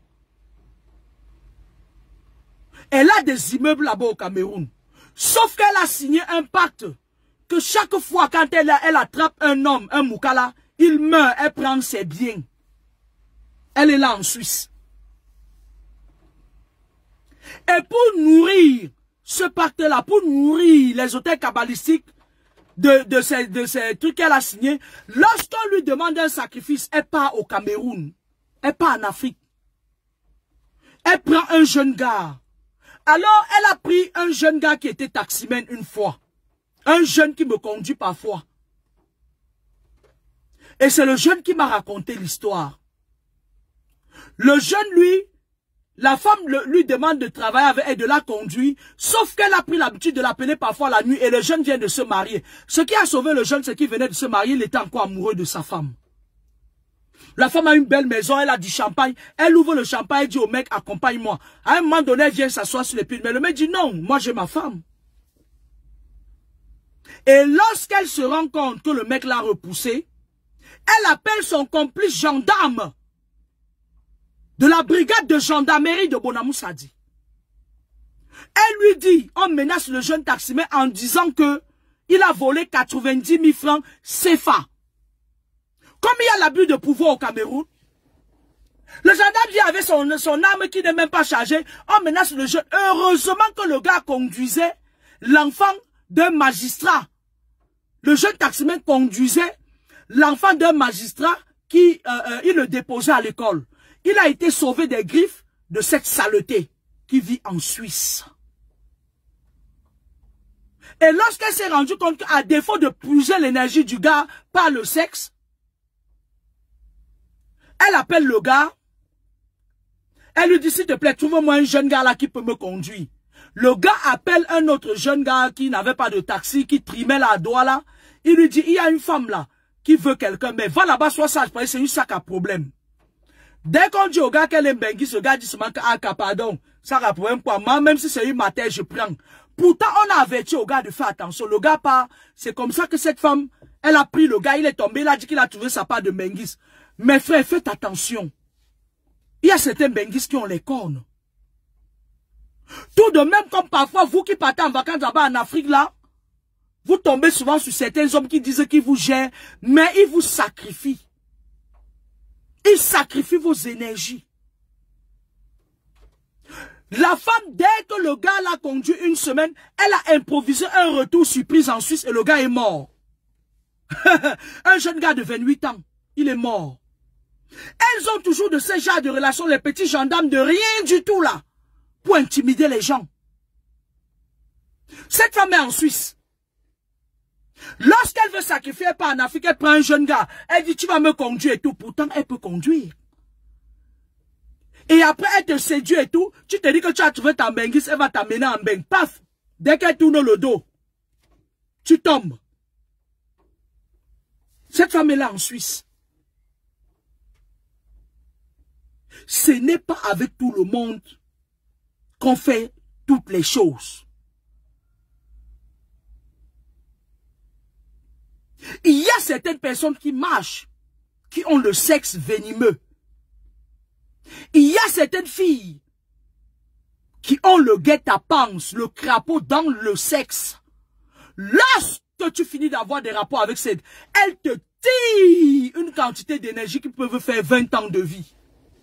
Elle a des immeubles là-bas au Cameroun. Sauf qu'elle a signé un pacte que chaque fois quand elle, elle attrape un homme, un moukala, il meurt, elle prend ses biens. Elle est là en Suisse. Et pour nourrir ce pacte-là, pour nourrir les hôtels kabbalistiques de, de, ces, de ces trucs qu'elle a signés, lorsqu'on lui demande un sacrifice, elle part au Cameroun, elle part en Afrique. Elle prend un jeune gars. Alors, elle a pris un jeune gars qui était taximène une fois. Un jeune qui me conduit parfois. Et c'est le jeune qui m'a raconté l'histoire. Le jeune, lui, la femme le, lui demande de travailler avec elle, de la conduire, sauf qu'elle a pris l'habitude de l'appeler parfois la nuit et le jeune vient de se marier. Ce qui a sauvé le jeune, c'est qu'il venait de se marier, il était encore amoureux de sa femme. La femme a une belle maison, elle a du champagne, elle ouvre le champagne et dit au mec, accompagne-moi. À un moment donné, elle vient s'asseoir sur les pieds, mais le mec dit non, moi j'ai ma femme. Et lorsqu'elle se rend compte que le mec l'a repoussé, elle appelle son complice gendarme de la brigade de gendarmerie de Bonamoussadi. Elle lui dit, on menace le jeune taximène en disant que il a volé quatre-vingt-dix mille francs C F A. Comme il y a l'abus de pouvoir au Cameroun, le gendarme dit avec son, son arme qui n'est même pas chargée, on menace le jeune. Heureusement que le gars conduisait l'enfant d'un magistrat. Le jeune taximène conduisait l'enfant d'un magistrat qui euh, euh, il le déposait à l'école. Il a été sauvé des griffes de cette saleté qui vit en Suisse. Et lorsqu'elle s'est rendue compte qu'à défaut de puiser l'énergie du gars par le sexe, elle appelle le gars. Elle lui dit, s'il te plaît, trouve-moi un jeune gars là qui peut me conduire. Le gars appelle un autre jeune gars qui n'avait pas de taxi, qui trimait la doigt là. Il lui dit, il y a une femme là. qui veut quelqu'un, mais va là-bas, sois sage, parce que c'est une sac à problème. Dès qu'on dit au gars qu'elle est bengi, ce gars dit seulement ah, pardon, ça a problème quoi. Moi, même si c'est une matière, je prends. Pourtant, on a averti au gars de faire attention. Le gars part, c'est comme ça que cette femme, elle a pris le gars, il est tombé, il a dit qu'il a trouvé sa part de bengis. Mais frère, faites attention. Il y a certains bengis qui ont les cornes. Tout de même comme parfois, vous qui partez en vacances là-bas en Afrique, là, vous tombez souvent sur certains hommes qui disent qu'ils vous gèrent, mais ils vous sacrifient. Ils sacrifient vos énergies. La femme, dès que le gars l'a conduit une semaine, elle a improvisé un retour surprise en Suisse et le gars est mort. Un jeune gars de vingt-huit ans, il est mort. Elles ont toujours de ces genres de relations, les petits gendarmes de rien du tout là, pour intimider les gens. Cette femme est en Suisse. Lorsqu'elle veut sacrifier, elle part en Afrique, elle prend un jeune gars. Elle dit, tu vas me conduire et tout. Pourtant, elle peut conduire. Et après, elle te séduit et tout. Tu te dis que tu as trouvé ta bengis, elle va t'amener en beng. Paf! Dès qu'elle tourne le dos, tu tombes. Cette femme est là en Suisse. Ce n'est pas avec tout le monde qu'on fait toutes les choses. Il y a certaines personnes qui marchent, qui ont le sexe venimeux. Il y a certaines filles qui ont le guet-apens, le crapaud dans le sexe. Lorsque tu finis d'avoir des rapports avec cette, elle te tire une quantité d'énergie qui peut faire vingt ans de vie.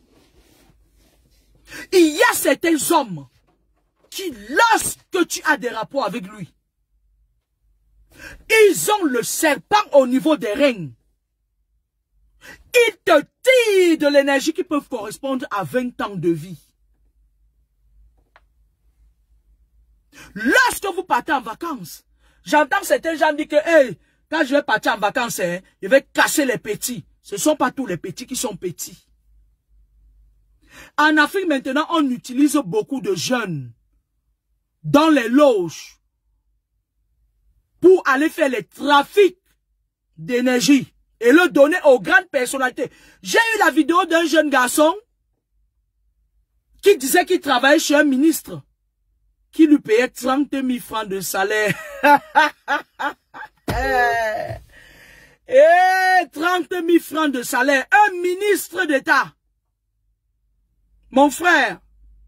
Il y a certains hommes qui, lorsque tu as des rapports avec lui, ils ont le serpent au niveau des reins. Ils te tirent de l'énergie qui peut correspondre à vingt ans de vie. Lorsque vous partez en vacances, j'entends certains gens dire que hey, quand je vais partir en vacances, hein, je vais casser les petits. Ce ne sont pas tous les petits qui sont petits. En Afrique maintenant, on utilise beaucoup de jeunes dans les loges pour aller faire les trafics d'énergie et le donner aux grandes personnalités. J'ai eu la vidéo d'un jeune garçon qui disait qu'il travaillait chez un ministre qui lui payait trente mille francs de salaire. Et trente mille francs de salaire, un ministre d'État. Mon frère,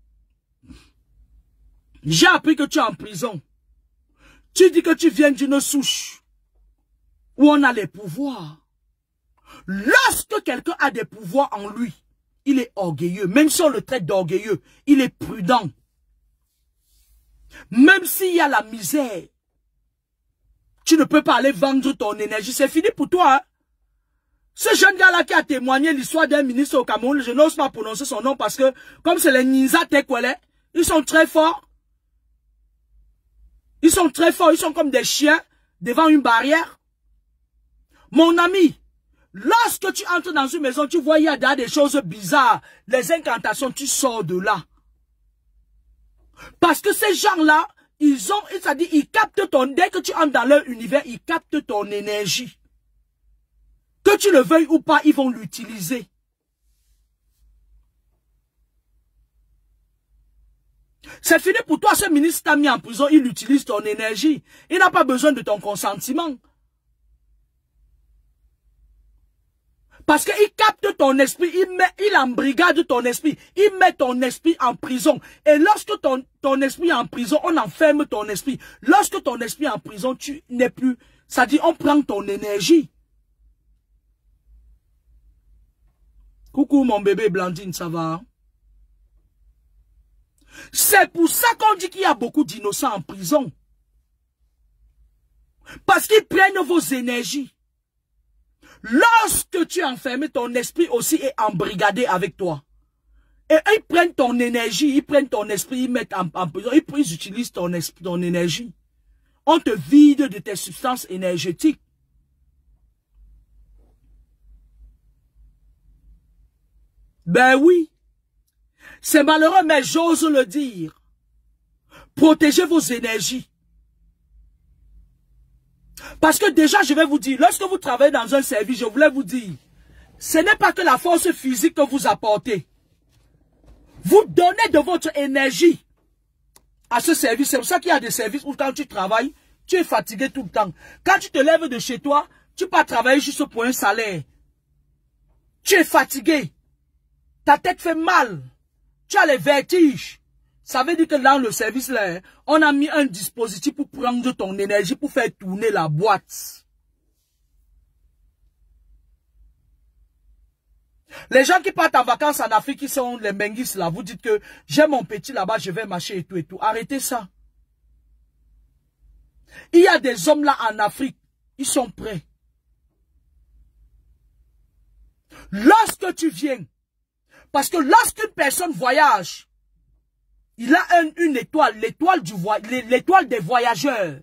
j'ai appris que tu es en prison. Tu dis que tu viens d'une souche où on a les pouvoirs. Lorsque quelqu'un a des pouvoirs en lui, il est orgueilleux. Même si on le traite d'orgueilleux, il est prudent. Même s'il y a la misère, tu ne peux pas aller vendre ton énergie. C'est fini pour toi. Hein? Ce jeune gars-là qui a témoigné l'histoire d'un ministre au Cameroun, je n'ose pas prononcer son nom parce que, comme c'est les Ninza Tekwele, ils sont très forts. Ils sont très forts, ils sont comme des chiens devant une barrière. Mon ami, lorsque tu entres dans une maison, tu vois il y a des choses bizarres, les incantations, tu sors de là. Parce que ces gens-là, ils ont, c'est-à-dire, ils captent ton, dès que tu entres dans leur univers, ils captent ton énergie. Que tu le veuilles ou pas, ils vont l'utiliser. C'est fini pour toi, ce ministre t'a mis en prison, il utilise ton énergie. Il n'a pas besoin de ton consentement. Parce qu'il capte ton esprit, il, met, il embrigade ton esprit, il met ton esprit en prison. Et lorsque ton, ton esprit est en prison, on enferme ton esprit. Lorsque ton esprit est en prison, tu n'es plus... Ça dit, on prend ton énergie. Coucou mon bébé Blandine, ça va? C'est pour ça qu'on dit qu'il y a beaucoup d'innocents en prison. Parce qu'ils prennent vos énergies. Lorsque tu es enfermé, ton esprit aussi est embrigadé avec toi. Et ils prennent ton énergie, ils prennent ton esprit, ils mettent en, en prison, ils, ils utilisent ton, esprit, ton énergie. On te vide de tes substances énergétiques. Ben oui. C'est malheureux, mais j'ose le dire. Protégez vos énergies. Parce que déjà, je vais vous dire, lorsque vous travaillez dans un service, je voulais vous dire, ce n'est pas que la force physique que vous apportez. Vous donnez de votre énergie à ce service. C'est pour ça qu'il y a des services où quand tu travailles, tu es fatigué tout le temps. Quand tu te lèves de chez toi, tu peux pas travailler juste pour un salaire. Tu es fatigué. Ta tête fait mal. Tu as les vertiges. Ça veut dire que dans le service là, on a mis un dispositif pour prendre ton énergie, pour faire tourner la boîte. Les gens qui partent en vacances en Afrique, qui sont les Menguis là, vous dites que j'ai mon petit là-bas, je vais marcher et tout et tout. Arrêtez ça. Il y a des hommes là en Afrique, ils sont prêts. Lorsque tu viens, parce que lorsqu'une personne voyage, il a un, une étoile, l'étoile du l'étoile des voyageurs.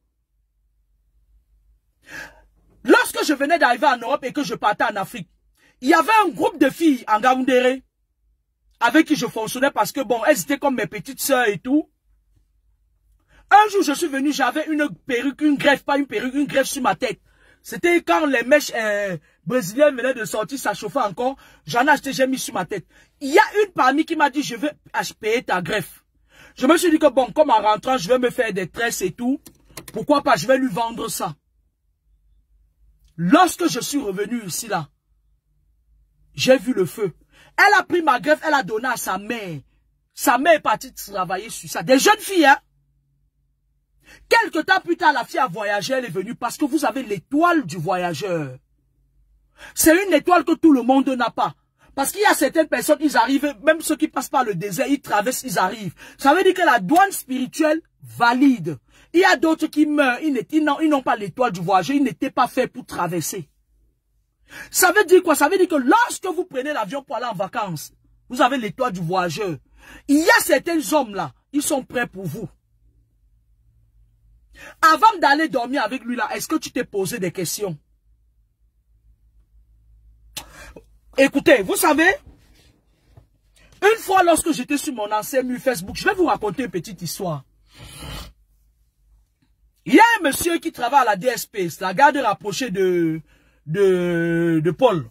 Lorsque je venais d'arriver en Europe et que je partais en Afrique, il y avait un groupe de filles en Gaoundéré avec qui je fonctionnais parce que bon, elles étaient comme mes petites sœurs et tout. Un jour, je suis venu, j'avais une perruque, une greffe, pas une perruque, une greffe sur ma tête. C'était quand les mèches euh, brésiliennes venaient de sortir, ça chauffait encore. J'en ai acheté, j'ai mis sur ma tête. Il y a une parmi qui m'a dit, je veux payer ta greffe. Je me suis dit que bon, comme en rentrant, je vais me faire des tresses et tout. Pourquoi pas, je vais lui vendre ça. Lorsque je suis revenu ici, là, j'ai vu le feu. Elle a pris ma greffe, elle a donné à sa mère. Sa mère est partie travailler sur ça. Des jeunes filles, hein. Quelque temps plus tard, la fille a voyagé, elle est venue parce que vous avez l'étoile du voyageur. C'est une étoile que tout le monde n'a pas. Parce qu'il y a certaines personnes, ils arrivent, même ceux qui passent par le désert, ils traversent, ils arrivent. Ça veut dire que la douane spirituelle valide. Il y a d'autres qui meurent, ils n'ont pas l'étoile du voyageur, ils n'étaient pas faits pour traverser. Ça veut dire quoi? Ça veut dire que lorsque vous prenez l'avion pour aller en vacances, vous avez l'étoile du voyageur. Il y a certains hommes là, ils sont prêts pour vous. Avant d'aller dormir avec lui là, est-ce que tu t'es posé des questions? Écoutez, vous savez, une fois lorsque j'étais sur mon ancien mur Facebook, je vais vous raconter une petite histoire. Il y a un monsieur qui travaille à la D S P, la garde rapprochée de, de, de Paul.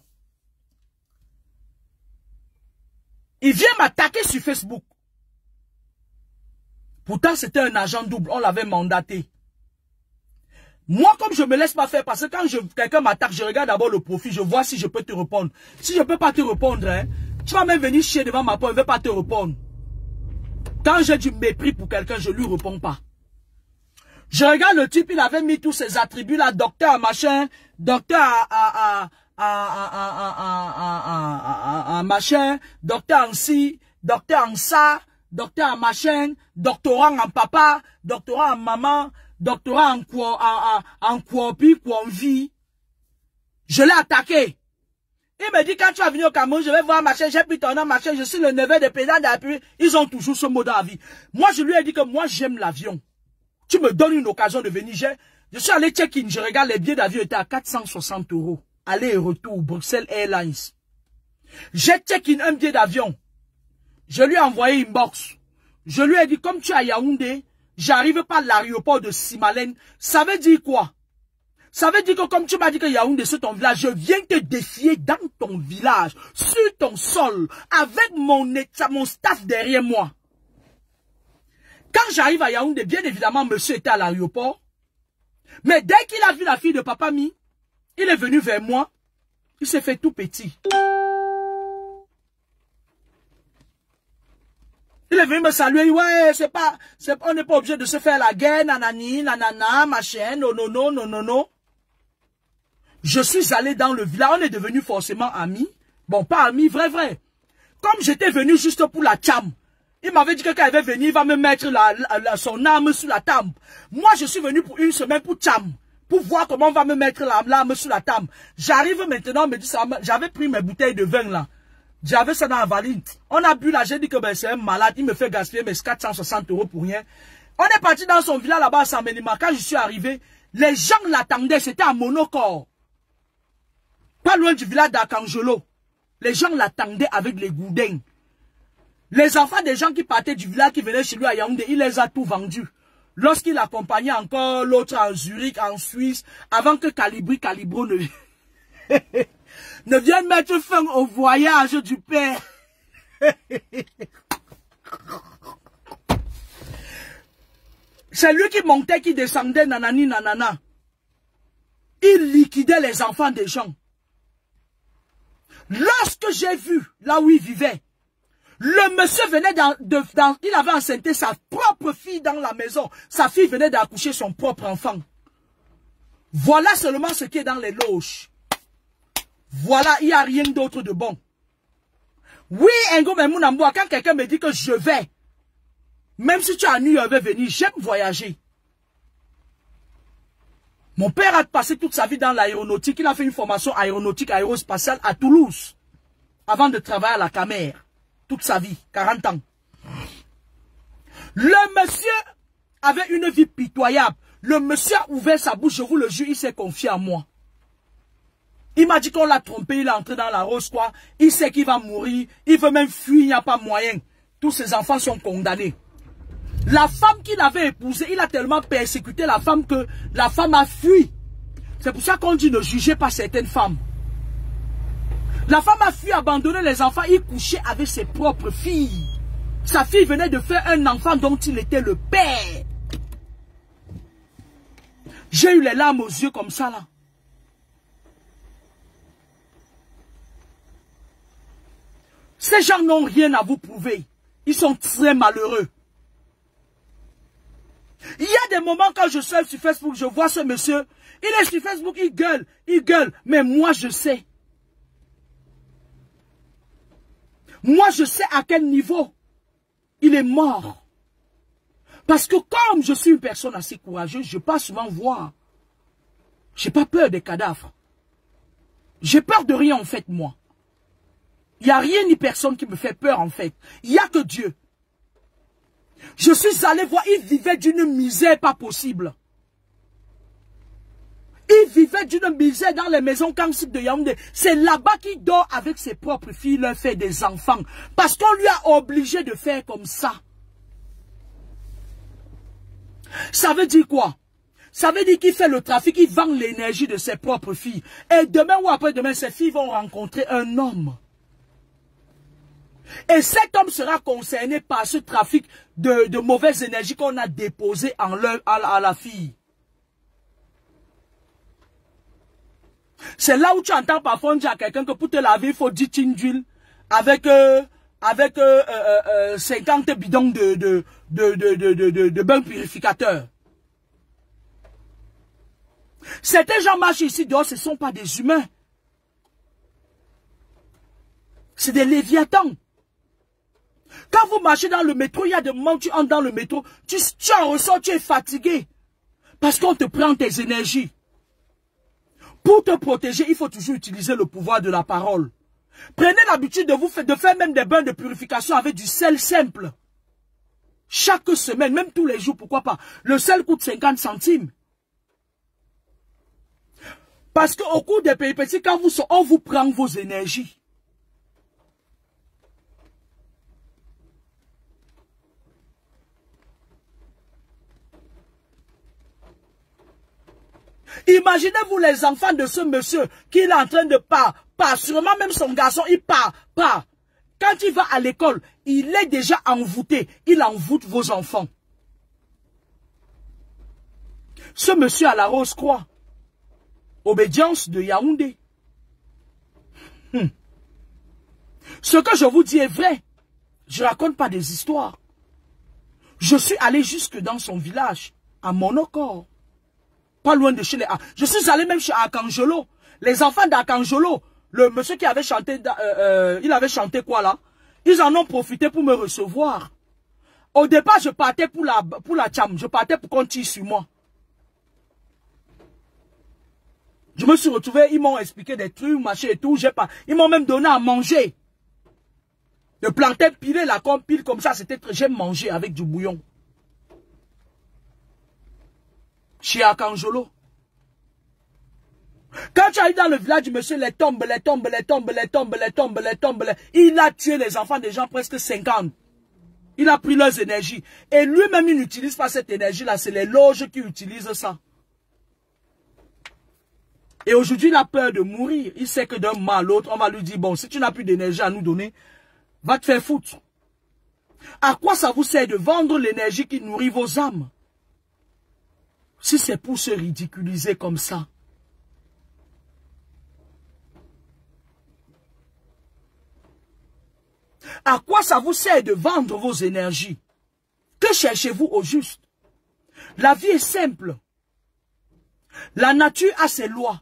Il vient m'attaquer sur Facebook. Pourtant, c'était un agent double, on l'avait mandaté. Moi, comme je me laisse pas faire, parce que quand quelqu'un m'attaque, je regarde d'abord le profil, je vois si je peux te répondre. Si je peux pas te répondre, hein, tu vas même venir chier devant ma porte, je ne vais pas te répondre. Quand j'ai du mépris pour quelqu'un, je lui réponds pas. Je regarde le type, il avait mis tous ses attributs là, docteur machin, docteur à, à, à, à, à, à, à, à, machin, docteur en ci, docteur en ça, docteur en machin, doctorant en papa, doctorant en maman, doctorat en quoi, en, en, en quoi, puis quoi, en vie. Je l'ai attaqué. Il me dit, quand tu vas venir au Cameroun, je vais voir machin, j'ai pris ton nom, machin, je suis le neveu des présidents d'appui. Ils ont toujours ce mot dans la vie. Moi, je lui ai dit que moi, j'aime l'avion. Tu me donnes une occasion de venir. Je, je suis allé check-in, je regarde, les billets d'avion étaient à quatre cent soixante euros. Aller et retour, Bruxelles Airlines. J'ai check-in un billet d'avion. Je lui ai envoyé une box. Je lui ai dit, comme tu es à Yaoundé, j'arrive pas à l'aéroport de Simalène. Ça veut dire quoi? Ça veut dire que comme tu m'as dit que Yaoundé c'est ton village, je viens te défier dans ton village, sur ton sol, avec mon état, mon staff derrière moi. Quand j'arrive à Yaoundé, bien évidemment, monsieur était à l'aéroport. Mais dès qu'il a vu la fille de Papa Mi, il est venu vers moi. Il s'est fait tout petit. Il est venu me saluer, ouais, c'est pas, c'est, on n'est pas obligé de se faire la guerre, nanani, nanana, machin, non, non, non, non, non, non. Je suis allé dans le village, on est devenu forcément amis. Bon, pas amis, vrai, vrai. Comme j'étais venu juste pour la tcham, il m'avait dit que quand il va venir, il va me mettre la, la, la, son arme sur la table. Moi, je suis venu pour une semaine pour tcham, pour voir comment on va me mettre l'arme sur la table. J'arrive maintenant, on me dit ça, j'avais pris mes bouteilles de vin là. J'avais ça dans la valise. On a bu là, j'ai dit que ben, c'est un malade, il me fait gaspiller mes quatre cent soixante euros pour rien. On est parti dans son village là-bas à Saint-Ménima. Quand je suis arrivé, les gens l'attendaient, c'était à Monocor. Pas loin du village d'Arcangelo. Les gens l'attendaient avec les goudins. Les enfants des gens qui partaient du village, qui venaient chez lui à Yaoundé, il les a tout vendus. lorsqu'il accompagnait encore l'autre en Zurich, en Suisse, avant que Calibri Calibro ne, ne vienne mettre fin au voyage du père. C'est lui qui montait, qui descendait, nanani, nanana. Il liquidait les enfants des gens. Lorsque j'ai vu là où il vivait, le monsieur venait dans, de, dans, il avait enceinté sa propre fille dans la maison. Sa fille venait d'accoucher son propre enfant. Voilà seulement ce qui est dans les loges. Voilà, il n'y a rien d'autre de bon. Oui, Ngo Memounamboua, quand quelqu'un me dit que je vais, même si tu as nu, je vais venir, j'aime voyager. Mon père a passé toute sa vie dans l'aéronautique. Il a fait une formation aéronautique aérospatiale à Toulouse. Avant de travailler à la Camer. Toute sa vie, quarante ans. Le monsieur avait une vie pitoyable. Le monsieur a ouvert sa bouche, je vous le jure, il s'est confié à moi. Il m'a dit qu'on l'a trompé, il est entré dans la rose, quoi. Il sait qu'il va mourir, il veut même fuir, il n'y a pas moyen. Tous ses enfants sont condamnés. La femme qu'il avait épousée, il a tellement persécuté la femme que la femme a fui. C'est pour ça qu'on dit ne jugez pas certaines femmes. La femme a fui, abandonné les enfants, il couchait avec ses propres filles. Sa fille venait de faire un enfant dont il était le père. J'ai eu les larmes aux yeux comme ça là. Ces gens n'ont rien à vous prouver. Ils sont très malheureux. Il y a des moments quand je suis sur Facebook, je vois ce monsieur, il est sur Facebook, il gueule, il gueule, mais moi je sais. Moi je sais à quel niveau il est mort. Parce que comme je suis une personne assez courageuse, je passe souvent voir. J'ai pas peur des cadavres. J'ai peur de rien en fait moi. Il n'y a rien ni personne qui me fait peur en fait. Il n'y a que Dieu. Je suis allé voir, il vivait d'une misère pas possible. Il vivait d'une misère dans les maisons Kangsip de Yaoundé. C'est là-bas qu'il dort avec ses propres filles, leur fait des enfants. Parce qu'on lui a obligé de faire comme ça. Ça veut dire quoi? Ça veut dire qu'il fait le trafic, il vend l'énergie de ses propres filles. Et demain ou après-demain, ses filles vont rencontrer un homme. Et cet homme sera concerné par ce trafic de, de mauvaise énergie qu'on a déposé en leur, à, à la fille. C'est là où tu entends parfois dire à quelqu'un que pour te laver, il faut dix tignes d'huile avec, euh, avec euh, euh, euh, cinquante bidons de, de, de, de, de, de, de, de bain purificateur. Certains gens marchent ici dehors, ce ne sont pas des humains. C'est des léviathans. Quand vous marchez dans le métro, il y a des moments où tu entres dans le métro, tu, tu en ressors, tu es fatigué. Parce qu'on te prend tes énergies. Pour te protéger, il faut toujours utiliser le pouvoir de la parole. Prenez l'habitude de vous faire, de faire même des bains de purification avec du sel simple. Chaque semaine, même tous les jours, pourquoi pas. Le sel coûte cinquante centimes. Parce qu'au cours des péripéties, quand vous sortez, on vous prend vos énergies. Imaginez-vous les enfants de ce monsieur qui est en train de part, part, sûrement même son garçon, il part, part. Quand il va à l'école, il est déjà envoûté, il envoûte vos enfants. Ce monsieur à la Rose-Croix, obédience de Yaoundé. Hum. Ce que je vous dis est vrai. Je ne raconte pas des histoires. Je suis allé jusque dans son village, à Monokor. Pas loin de chez les... Je suis allé même chez Arcangelo. Les enfants d'Arcangelo, le monsieur qui avait chanté, euh, euh, il avait chanté quoi là? Ils en ont profité pour me recevoir. Au départ, je partais pour la, pour la tcham. Je partais pour qu'on tire sur moi. Je me suis retrouvé, ils m'ont expliqué des trucs, machin et tout. J'ai pas... Ils m'ont même donné à manger. Le plantain pilé là, comme pile comme ça, c'était très... J'aime manger avec du bouillon. Chez Arcangelo. Quand tu arrives dans le village du monsieur, les tombes, les tombes, les tombes, les tombes, les tombes, les tombes, les... Il a tué les enfants des gens, presque cinquante. Il a pris leurs énergies. Et lui-même, il n'utilise pas cette énergie-là. C'est les loges qui utilisent ça. Et aujourd'hui, il a peur de mourir. Il sait que d'un moment à l'autre, on va lui dire, bon, si tu n'as plus d'énergie à nous donner, va te faire foutre. À quoi ça vous sert de vendre l'énergie qui nourrit vos âmes? Si c'est pour se ridiculiser comme ça. À quoi ça vous sert de vendre vos énergies? Que cherchez-vous au juste? La vie est simple. La nature a ses lois.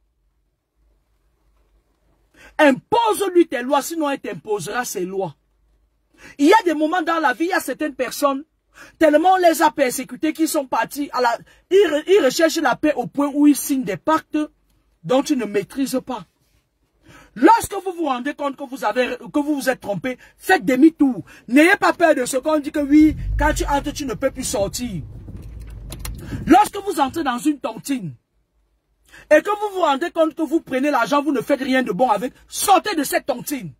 Impose-lui tes lois, sinon elle t'imposera ses lois. Il y a des moments dans la vie, il y a certaines personnes, tellement on les a persécutées qu'ils sont partis à la... Ils, ils recherchent la paix au point où ils signent des pactes dont ils ne maîtrisent pas. Lorsque vous vous rendez compte que vous avez, que vous vous êtes trompé, faites demi-tour. N'ayez pas peur de ce qu'on dit que oui, quand tu entres, tu ne peux plus sortir. Lorsque vous entrez dans une tontine, et que vous vous rendez compte que vous prenez l'argent, vous ne faites rien de bon avec, sortez de cette tontine.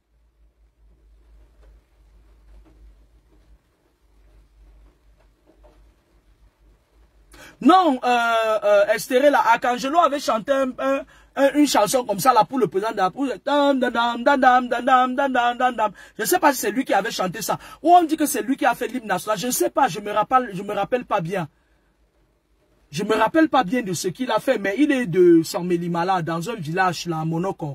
Non, euh, euh, Estéré, là, Arcangelo avait chanté un, un, un, une chanson comme ça là pour le président de la République. Je ne sais pas si c'est lui qui avait chanté ça. Ou on dit que c'est lui qui a fait l'hymne national. Je ne sais pas, je me rappelle, je me rappelle pas bien. Je me rappelle pas bien de ce qu'il a fait, mais il est de Samelimala, dans un village là, à Monoko.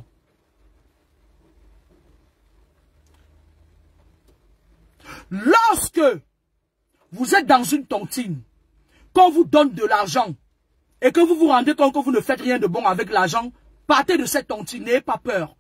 Lorsque vous êtes dans une tontine, qu'on vous donne de l'argent et que vous vous rendez compte que vous ne faites rien de bon avec l'argent, partez de cette tontine, n'ayez pas peur.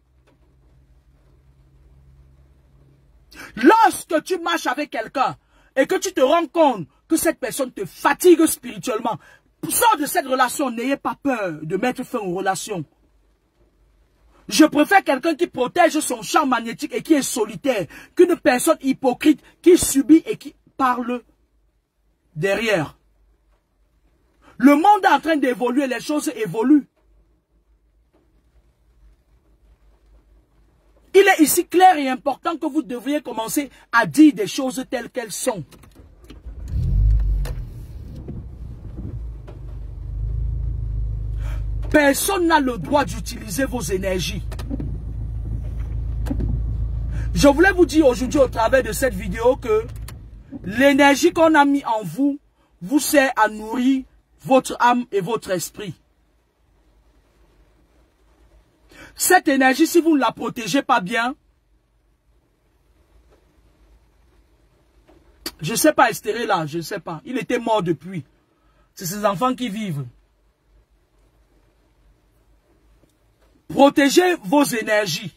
Lorsque tu marches avec quelqu'un et que tu te rends compte que cette personne te fatigue spirituellement, sors de cette relation, n'ayez pas peur de mettre fin aux relations. Je préfère quelqu'un qui protège son champ magnétique et qui est solitaire qu'une personne hypocrite qui subit et qui parle derrière. Le monde est en train d'évoluer, les choses évoluent. Il est ici clair et important que vous devriez commencer à dire des choses telles qu'elles sont. Personne n'a le droit d'utiliser vos énergies. Je voulais vous dire aujourd'hui au travers de cette vidéo que l'énergie qu'on a mis en vous vous sert à nourrir votre âme et votre esprit. Cette énergie, si vous ne la protégez pas bien, je ne sais pas, Estéré là, je ne sais pas. Il était mort depuis. C'est ses enfants qui vivent. Protégez vos énergies.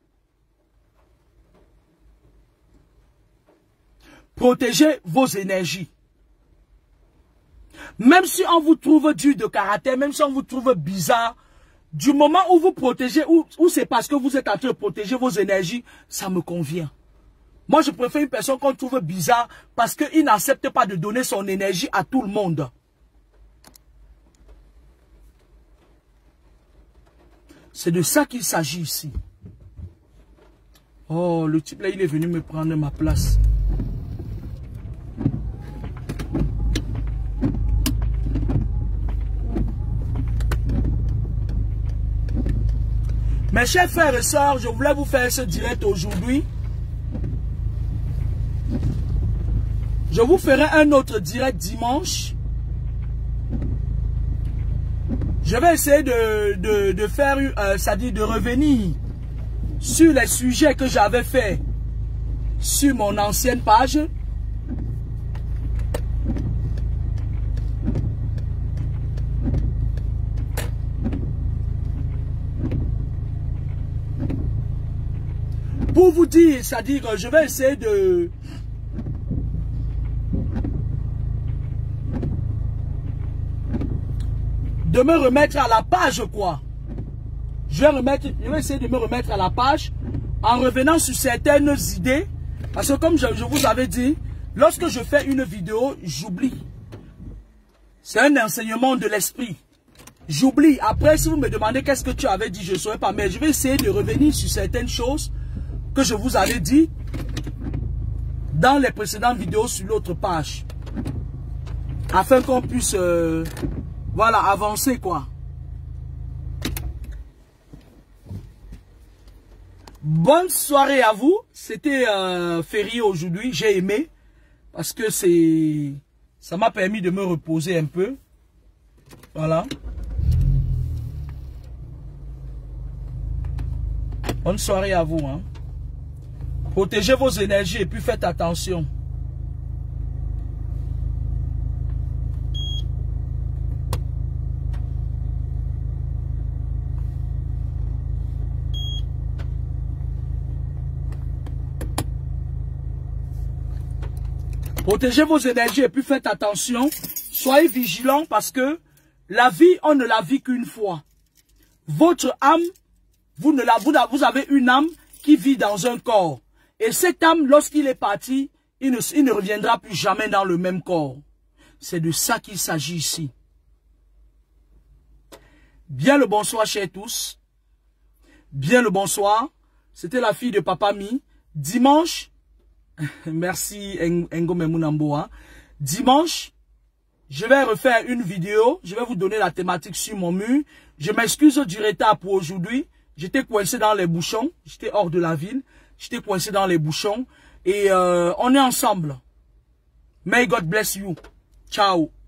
Protégez vos énergies. Même si on vous trouve dur de caractère, même si on vous trouve bizarre, du moment où vous protégez, ou, ou c'est parce que vous êtes en train de protéger vos énergies, ça me convient. Moi, je préfère une personne qu'on trouve bizarre parce qu'il n'accepte pas de donner son énergie à tout le monde. C'est de ça qu'il s'agit ici. Oh, le type là, il est venu me prendre ma place. Mes chers frères et sœurs, je voulais vous faire ce direct aujourd'hui. Je vous ferai un autre direct dimanche. Je vais essayer de, de, de faire, euh, c'est-à-dire de revenir sur les sujets que j'avais fait sur mon ancienne page. Pour vous dire, c'est-à-dire, je vais essayer de... de me remettre à la page, quoi. Je vais, remettre, je vais essayer de me remettre à la page en revenant sur certaines idées. Parce que comme je, je vous avais dit, lorsque je fais une vidéo, j'oublie. C'est un enseignement de l'esprit. J'oublie. Après, si vous me demandez qu'est-ce que tu avais dit, je ne saurais pas. Mais je vais essayer de revenir sur certaines choses que je vous avais dit. dans les précédentes vidéos sur l'autre page. Afin qu'on puisse, euh, voilà, avancer quoi. Bonne soirée à vous. C'était euh, férié aujourd'hui. J'ai aimé. Parce que c'est... ça m'a permis de me reposer un peu. Voilà. Bonne soirée à vous. Hein. Protégez vos énergies et puis faites attention. Protégez vos énergies et puis faites attention. Soyez vigilants parce que la vie, on ne la vit qu'une fois. Votre âme, vous, ne la, vous, vous avez une âme qui vit dans un corps. Et cette âme, lorsqu'il est parti, il ne, il ne reviendra plus jamais dans le même corps. C'est de ça qu'il s'agit ici. Bien le bonsoir, chers tous. Bien le bonsoir. C'était la fille de Papa Mi. Dimanche, merci Ngo Memunamboa. Dimanche, je vais refaire une vidéo. Je vais vous donner la thématique sur mon mur. Je m'excuse du retard pour aujourd'hui. J'étais coincé dans les bouchons. J'étais hors de la ville. J'étais coincé dans les bouchons. Et euh, on est ensemble. May God bless you. Ciao.